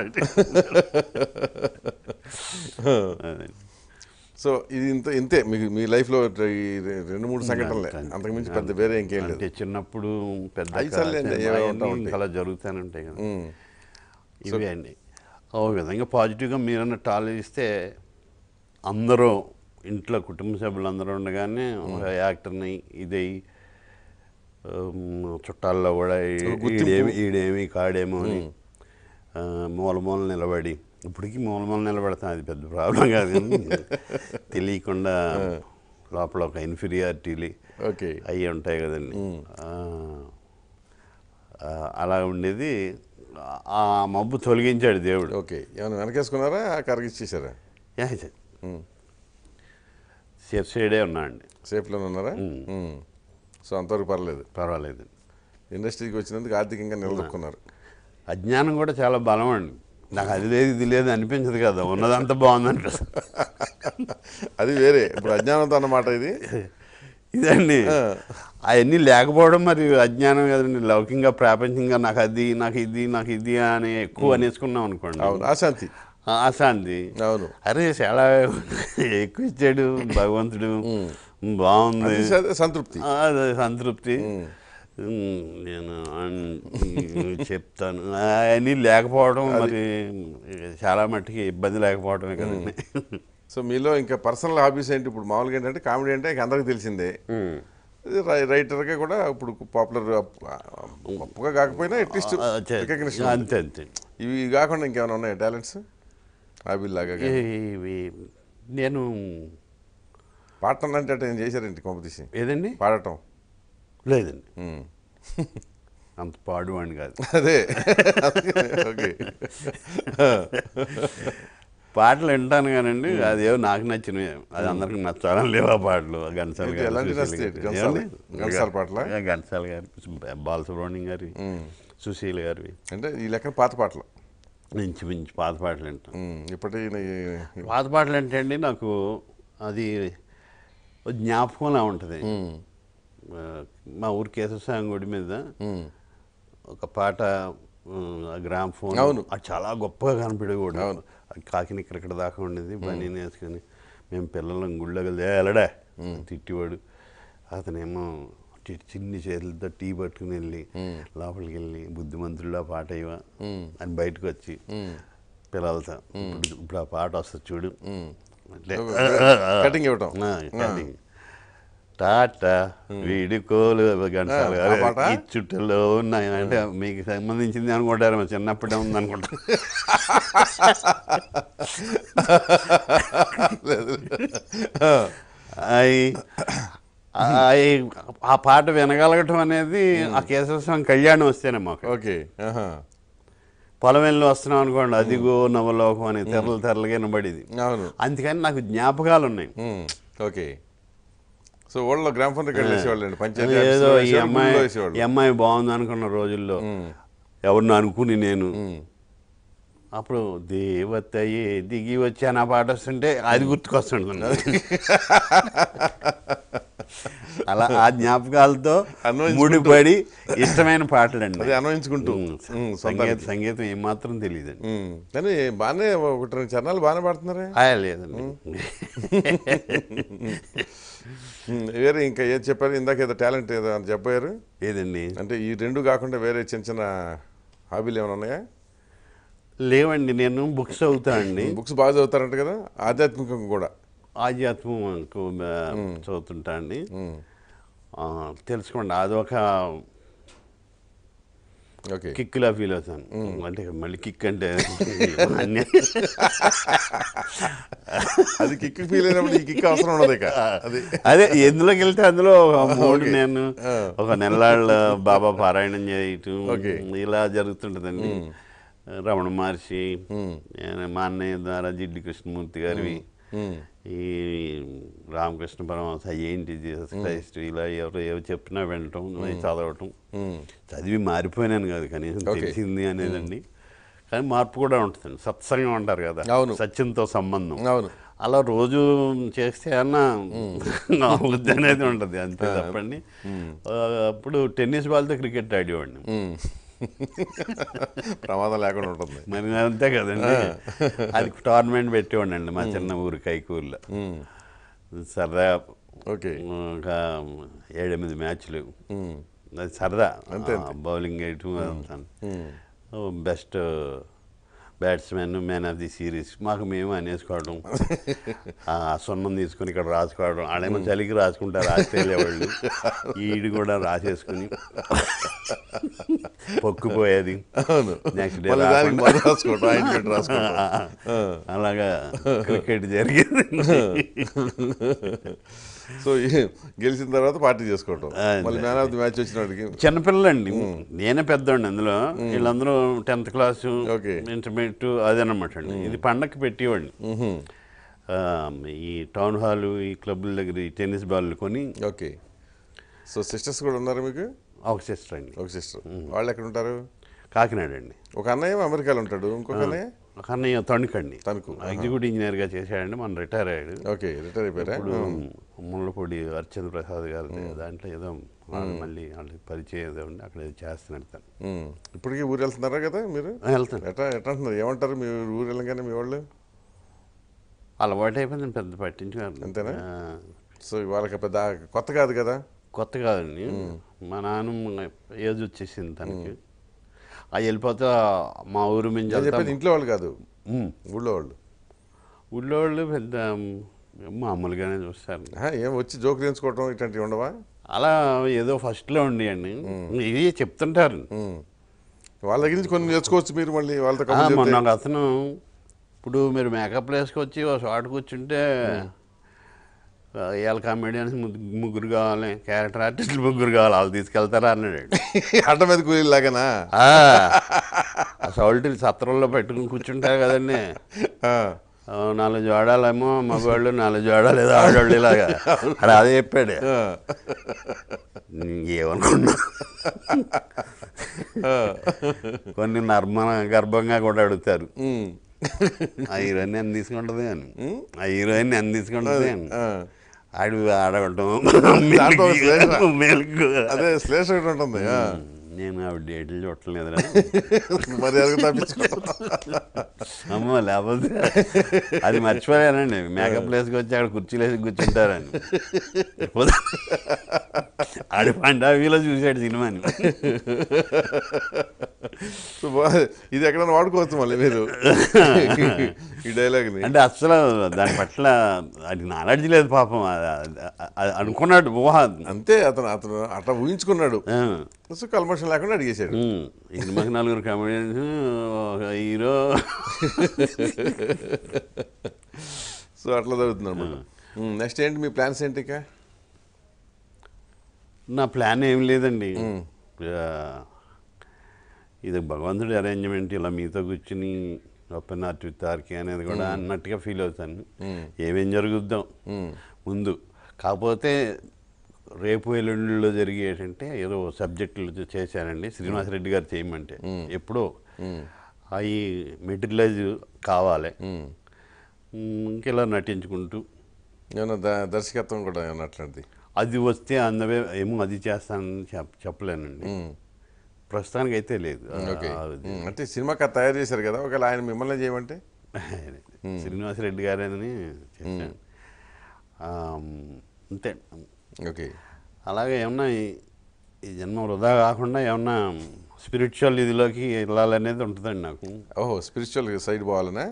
సో ఇది ఇంతే మీ లైఫ్లో ఈ 2-3 సంఘటనలే, అంతకుమించి పెద్ద వేరే ఇంకేం లేదు. చిన్నప్పుడు పెద్ద అలా జరుగుతూనే ఉంటాయి కదా ఇవి అండి. ఓ విధంగా పాజిటివ్గా మీరు అన్నట్టు ఆలోచిస్తే అందరూ ఇంట్లో కుటుంబ సభ్యులు అందరూ ఉండగానే ఒక యాక్టర్ని ఇదై చుట్టాల్లో కూడా ఈడేమి కాడేమో అని మూల నిలబడి, ఇప్పటికీ మూల నిలబడతాం, అది పెద్ద ప్రాబ్లం కాదు. తెలియకుండా లోపల ఒక ఇన్ఫీరియారిటీలు అవి ఉంటాయి కదండి. అలా ఉండేది. ఆ మబ్బు తొలగించాడు దేవుడు. ఓకే. ఏమైనా వెనకేసుకున్నారా, కరిగిచ్చేసారా? సేఫ్ సైడే ఉన్నా అండి. సేఫ్లోనే ఉన్నారా? సో అంతవరకు పర్వాలేదు. ఇండస్ట్రీకి వచ్చినందుకు ఆర్థికంగా నిలదొక్కున్నారు. అజ్ఞానం కూడా చాలా బలం అండి. నాకు అది లేదు ఇది లేదు అనిపించదు కదా, ఉన్నదంతా బాగుంది అనిపిస్తుంది. అది వేరే. ఇప్పుడు అజ్ఞానంతో అన్నమాట ఇదండి. అవన్నీ లేకపోవడం మరి అజ్ఞానం కదండి. లౌకికంగా ప్రాపంచికంగా నాకు ఇది అని ఎక్కువ అనేసుకున్నాం అనుకోండి, అశాంతి. అవును. అరే చాలా ఎక్కువ ఇచ్చాడు భగవంతుడు, బాగుంది, సంతృప్తి. నేను చెప్తాను అవన్నీ లేకపోవడం మరి చాలా మట్టుకి ఇబ్బంది లేకపోవడమే కదండి. సో మీలో ఇంకా పర్సనల్ హాబీస్ ఏంటి? ఇప్పుడు మామూలుగా ఏంటంటే కామెడీ అంటే అందరికి తెలిసిందే. రైటర్గా కూడా ఇప్పుడు పాపులర్, గొప్పగా కాకపోయినా అట్లీస్ట్ రికగ్నిషన్. అంతే. ఇవి కాకుండా ఇంకేమైనా ఉన్నాయా టాలెంట్స్ హాబీలాగా? నేను పాడటం అంటే ఏం చేశారేంటి కాంపిటీషన్? ఏదండి? పాడటం లేదండి, అంత పాడువాడిని కాదు. అదే. ఓకే. పాటలు వింటాను కానండి, అదేవో నాకు నచ్చినవి, అది అందరికి నచ్చాలని లేవా పాటలు. ఘంటసాల గారి, బాలసుబ్రహ్మణ్యం గారి, సుశీల్ గారివి, అంటే ఈ లెక్క పాత పాటలు మించి పాత పాటలు వింటాను. ఇప్పటి పాత పాటలు అంటే అండి నాకు అది జ్ఞాపకంలా ఉంటుంది. మా ఊరి కేశవస్వామి గుడి మీద ఒక పాట గ్రామ్ఫోన్, అది చాలా గొప్పగా కనిపెడే కూడా. కాకిని ఇక్కడ దాకా ఉండేది, బనీ వేసుకొని మేము పిల్లలను గుళ్ళో వెళ్ళడా తిట్టివాడు. అతనేమో చిన్ని చేతులతో టీ పట్టుకుని వెళ్ళి లోపలికి వెళ్ళి బుద్ధిమంతుల్లో పాట ఇవ్వ అని బయటకు వచ్చి పిల్లలతో ఇప్పుడు ఆ పాట వస్తుంది చూడు, కటింగ్ ఇవ్వటం. టాటా వీడుకోలు గంటలు ఈ చుట్టూలో ఉన్నాయి అంటే మీకు సంబంధించింది అనుకుంటారు, మా చిన్నప్పుడే ఉంది అనుకుంటా. ఆ పాట వినగలగటం అనేది ఆ కేశవస్వామి కళ్యాణం వస్తేనే మాకు. ఓకే. పొలం వెళ్ళి వస్తున్నాం అనుకోండి, అదిగో నవలోకం అని తెరలుగా వినబడేది. అందుకని నాకు జ్ఞాపకాలు ఉన్నాయి. ఓకే. సో ఊళ్ళో గ్రామ్ఫోన్ రికార్డ్ వేసేవాళ్ళు. ఏదో ఈ అమ్మాయి బాగుంది అనుకున్న రోజుల్లో ఎవరిని అనుకుని నేను అప్పుడు దేవతయే దిగి వచ్చాను ఆ పాట వస్తుంటే అది గుర్తుకొస్తుంటుంది. అలా ఆ జ్ఞాపకాలతో ముడిపడి ఇష్టమైన పాటలండి. అది అన్వయించుకుంటూ సంగీతం ఏమాత్రం తెలియదండి. కానీ బాగానే ఒకటి రెండు చరణాలు బాగానే పాడుతున్నారే. లేదండి. వేరే ఇంకా ఏది చెప్పారు ఇందాక, ఏదో టాలెంట్ ఏదో అని చెప్పారు. ఏదండి? అంటే ఈ రెండు కాకుండా వేరే చిన్న చిన్న హాబీలు ఏమైనా ఉన్నాయా? లేవండి. నేను బుక్స్ చదువుతానండి. బుక్స్ బాగా చదువుతారంట కదా, ఆధ్యాత్మికంగా కూడా. ఆధ్యాత్మం చదువుతుంటా అండి. తెలుసుకోండి, అదొక కిక్లా ఫీల్ అవుతాను. అంటే మళ్ళీ కిక్ అంటే అది కిక్ ఫీల్ అయినప్పుడు ఈ కిక్ అవసరం ఉండదు. అదే ఎందులోకి వెళ్తే అందులో మూడు నేను ఒక నెలలాళ్ళ బాబా పారాయణం చేయటం ఇలా జరుగుతుంటుందండి. రమణ మహర్షి, మా అన్నయ్య ద్వారా జిడ్డి కృష్ణమూర్తి గారివి, ఈ రామకృష్ణ పరమహంస, ఏంటి జీసస్ క్రైస్ట్, ఇలా ఎవరు చెప్పినా వినటం, చదవటం. చదివి మారిపోయినాను కాదు, కనీసం తెలిసింది అనేదండి. కానీ మార్పు కూడా ఉంటుందండి. సత్సంగం అంటారు కదా, సత్యంతో సంబంధం. అలా రోజు చేస్తే అన్నా వృద్ధి అనేది ఉంటుంది, అంతే తప్పండి. అప్పుడు టెన్నిస్ బాల్తో క్రికెట్ ఆడేవాడిని. ప్రమాదం లేకుండా ఉంటుంది మరి, అంతే కదండి. అది టోర్నమెంట్ పెట్టేవాడి అండి మా చిన్న ఊరు కైకూరులో. సరదా ఒక 7-8 మ్యాచ్లు, అది సరదా. బౌలింగ్ వేయటం, best batsmen, man of the series మాకు మేము అనేసుకోవడం, ఆ సున్నం తీసుకుని ఇక్కడ రాసుకోవడం. ఆడేమో చలికి రాసుకుంటారు ఆస్ట్రేలియా వాళ్ళు, ఈడు కూడా రాసేసుకుని పొక్కుపోయేది. నెక్స్ట్ డే అలాగా క్రికెట్ జరిగేది. సో గెలిచిన తర్వాత పార్టీ చేసుకోవటం, మళ్ళీ మ్యాన్ ఆఫ్ ది మ్యాచ్ వచ్చినప్పటికి. చిన్నపిల్లలండి, నేనే పెద్దోండి అందులో. వీళ్ళందరూ 10th క్లాసు, ఇంటర్మీడియట్, అదనమాట అండి. ఇది పండగకి పెట్టేవాడిని. ఈ టౌన్ హాలు, ఈ క్లబ్ల దగ్గర ఈ టెన్నిస్ బాల్ కొని. ఓకే. సో సిస్టర్స్ కూడా ఉన్నారు మీకు? ఒక సిస్టర్ అండి. ఒక సిస్టర్. వాళ్ళు ఎక్కడ ఉంటారు? కాకినాడ అండి. ఒక అన్నయ్య అమెరికాలో ఉంటాడు, ఇంకొక అన్నయ్య ఒక అన్నయ్య తణుకండి. తణుకు ఎగ్జిక్యూటివ్ ఇంజనీర్గా చేశాడండి, మన రిటైర్ అయ్యాడు. ఓకే, రిటైర్ అయిపోయారా? ఇప్పుడు ముళ్ళపూడి హరిచంద్ర ప్రసాద్ గారు దాంట్లో ఏదో మళ్ళీ పరిచయం ఏదో ఉండి అక్కడ చేస్తున్నాడు తను. ఇప్పటికీ ఊరు వెళ్తున్నారా కదా మీరు? వెళ్తాను. ఎట్లా అంటున్నారు, ఏమంటారు మీ ఊరు వెళ్ళగానే మీ వాళ్ళు? అలవాటు అయిపోయింది, పెద్ద పట్టించుకోరు. అంతేనా? సో వాళ్ళకి పెద్ద కొత్త కాదు కదా? కొత్త కాదండి. మా నాన్న ఏజ్ వచ్చేసింది తనకి. అది వెళ్ళిపోతే మా ఊరు మించి ఇంట్లో వాళ్ళు కాదు, ఊళ్ళో వాళ్ళు. ఊళ్ళో వాళ్ళు పెద్ద మామూలుగానే చూస్తారు. ఏం వచ్చి జోక్ నేర్చుకోవటం ఇట్లాంటివి ఉండవా? అలా ఏదో ఫస్ట్లో ఉండేయండి, ఇది చెప్తుంటారు. వాళ్ళ దగ్గర నుంచి కొన్ని నేర్చుకోవచ్చు మీరు మళ్ళీ వాళ్ళతో. మొన్న అతను, ఇప్పుడు మీరు మేకప్ వేసుకొచ్చి ఒక షార్ట్ కూర్చుంటే ఇవాళ కామెడియన్స్ ముగ్గురు కావాలి, క్యారెక్టర్ ఆర్టిస్టులు ముగ్గురు కావాలి, వాళ్ళు తీసుకెళ్తారా అన్నాడు. అడ్డ మీద కూలీలాగానా? సౌల్టీ సత్రంలో పెట్టుకుని కూర్చుంటారు కదండి, 4 జోడాలేమో మగవాళ్ళు, 4 జోడాలు ఏదో ఆడవాళ్ళు, ఇలాగా అక్కడ అదే చెప్పాడు. ఏమనుకున్నా కొన్ని గర్భంగా కూడా అడుగుతారు, ఆ హీరోయిన్ ఎంత తీసుకుంటుంది అని, ఆ హీరోయిన్ ఎంత తీసుకుంటుంది అని. ఆడు ఆడగొట్టం, అదే శ్లేష ఉంటుంది. నేను ఆవిడ డేట్లు చూడట్లేదు మరి అమ్మ, లేకపోతే అది మర్చిపోయానండి. మేకప్ ప్లేస్కి వచ్చి అక్కడ కుర్చీలు వేసి కూర్చుంటారని. ఆడి పండావిలో చూశాడు సినిమాని. ఇది ఎక్కడైనా వాడుకోవచ్చు మళ్ళీ మీరు ఈ డైలాగ్ని. అంటే అసలు దాని పట్ల అది నాలెడ్జ్ లేదు పాపం, అనుకున్నాడు ఊహ అంతే. అతను అట్లా ఊహించుకున్నాడు, కల్మషం లేకుండా అడిగేశాడు. ఈ సినిమాకి 4 కామెడియన్స్, హీరో. సో అట్లా జరుగుతుంది అనమాట. నెక్స్ట్ ఏంటి మీ ప్లాన్స్ ఏంటి? ఇక నా ప్లాన్ ఏం లేదండి, ఇది భగవంతుడి అరేంజ్మెంట్. ఇలా మీతో కూర్చుని ఓపెన్ ఆర్ట్ విత్ ఆర్కే అనేది కూడా అన్నట్టుగా ఫీల్ అవుతాను. ఏమేం జరుగుద్దాం ముందు. కాకపోతే రేపు ఎల్లుండిలో జరిగేటంటే ఏదో సబ్జెక్టులు చేశానండి, శ్రీనివాసరెడ్డి గారు చేయమంటే ఎప్పుడో. హై మెటీరియలైజ్ కావాలి. ఇంకెలా నటించుకుంటూ ఏమన్నా దర్శకత్వం కూడా ఏమన్నా అట్లాంటిది అది వస్తే అందవే ఏమో అది చేస్తానని చెప్పలేనండి. ప్రస్తుతానికి అయితే లేదు. ఓకే. అంటే సినిమా కథ తయారు చేశారు కదా, ఒకవేళ ఆయన మిమ్మల్ని చేయమంటే? శ్రీనివాసరెడ్డి గారని చేశాను అంతే. ఓకే. అలాగే ఏమన్నా ఈ జన్మ వృధా కాకుండా ఏమన్నా స్పిరిచువల్ ఇదిలోకి వెళ్ళాలనేది ఉంటుందండి నాకు. ఓహో, స్పిరిచువల్ సైడ్ పోవాలనే.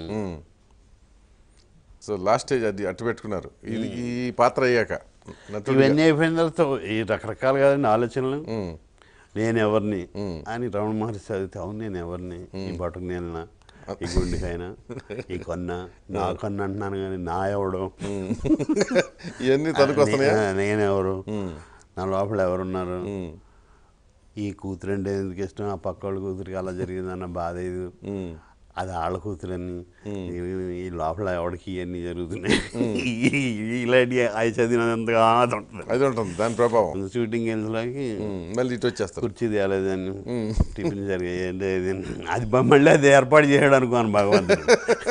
సో లాస్ట్ స్టేజ్ అది అట్టు పెట్టుకున్నారు, ఇది ఈ పాత్ర అయ్యాక. ఇవన్నీ అయిపోయిన తర్వాత ఈ రకరకాలు కదండి ఆలోచనలు. నేను ఎవరిని అని రమణ మహర్షి చదివితే, అవును నేను ఎవరిని, ఈ బటుకు నేనా, ఈ గుండెకైనా, ఈ కొన్న, నా కొన్న అంటున్నాను కానీ నా ఎవడు, ఇవన్నీ తనుకొస్తున్నాయా, నేనెవరు, నా లోపల ఎవరున్నారు, ఈ కూతురు అంటే ఎందుకు ఇష్టం, ఆ పక్క వాళ్ళ కూతురికి అలా జరిగిందన్న బాధ ఇది, అది వాళ్ళ కూతురని, ఈ లోపల ఎవడికి ఇవన్నీ జరుగుతున్నాయి, ఇలాంటి అవి చదివినంతగా అది ఉంటుంది దాని ప్రభావం. షూటింగ్ వెళ్ళకి మళ్ళీ ఇటు వచ్చేస్తారు, కుర్చీ తేలేదని, టిఫిన్ జరిగాయి అంటే అది మళ్ళీ అది ఏర్పాటు చేయడం అనుకోను భగవంతుడు.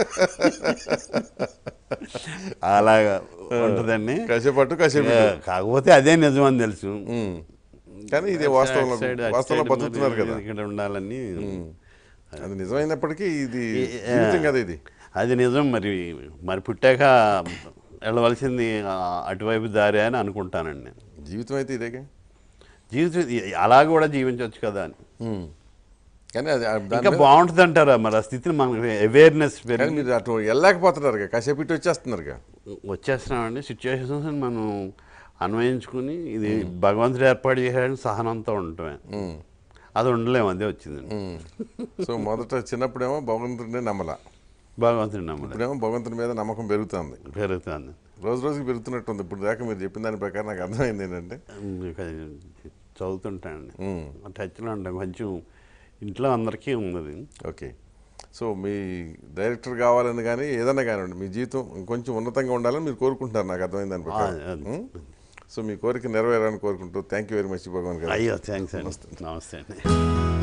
అలాగా ఉంటుందండి. కాసేపట్టు కాసేపు. కాకపోతే అదే నిజం అని తెలుసు, కానీ ఇది వాస్తవంలో బతుకుతున్నారు కదా, ఇక్కడ ఉండాలని. అది నిజమైనప్పటికీ ఇది జీవితం కదా, ఇది అది నిజం. మరి పుట్టాక వెళ్ళవలసింది అటువైపు దారి అని అనుకుంటానండి. జీవితం అయితే ఇదేగా, జీవితం అలా కూడా జీవించవచ్చు కదా అని. కానీ అది ఇంకా బాగుంటుంది అంటారా మరి ఆ స్థితిని మనకి అవేర్నెస్ మీరు అటు వెళ్ళలేకపోతున్నారు, కాసేపు ఇటు వచ్చేస్తున్నారుగా. వచ్చేస్తున్నామండి. సిచ్యువేషన్స్ మనం అన్వయించుకుని ఇది భగవంతుడు ఏర్పాటు చేయాలని సహనంతో ఉండటమే, అది ఉండలేము, అదే వచ్చిందండి. సో మొదట చిన్నప్పుడేమో భగవంతుడిని నమ్మలా, భగవంతుడి నమ్మకం, ఇప్పుడేమో భగవంతుడి మీద నమ్మకం పెరుగుతుంది. రోజు రోజుకి పెరుగుతున్నట్టుంది. ఇప్పుడు దాకా మీరు చెప్పిన దాని ప్రకారం నాకు అర్థమైంది ఏంటంటే, చదువుతుంటానండి, టచ్లో ఉంటాను కొంచెం, ఇంట్లో అందరికీ ఉన్నది. ఓకే. సో మీ డైరెక్టర్ కావాలని కానీ ఏదన్నా కానివ్వండి, మీ జీవితం ఇంకొంచెం ఉన్నతంగా ఉండాలని మీరు కోరుకుంటున్నారు, నాకు అర్థమైంది దాని ప్రకారం. సో మీ కోరిక నెరవేరాలని కోరుకుంటూ thank you very much Bhagavan గారు. అయ్యో థ్యాంక్స్ అండి, నమస్తే అండి.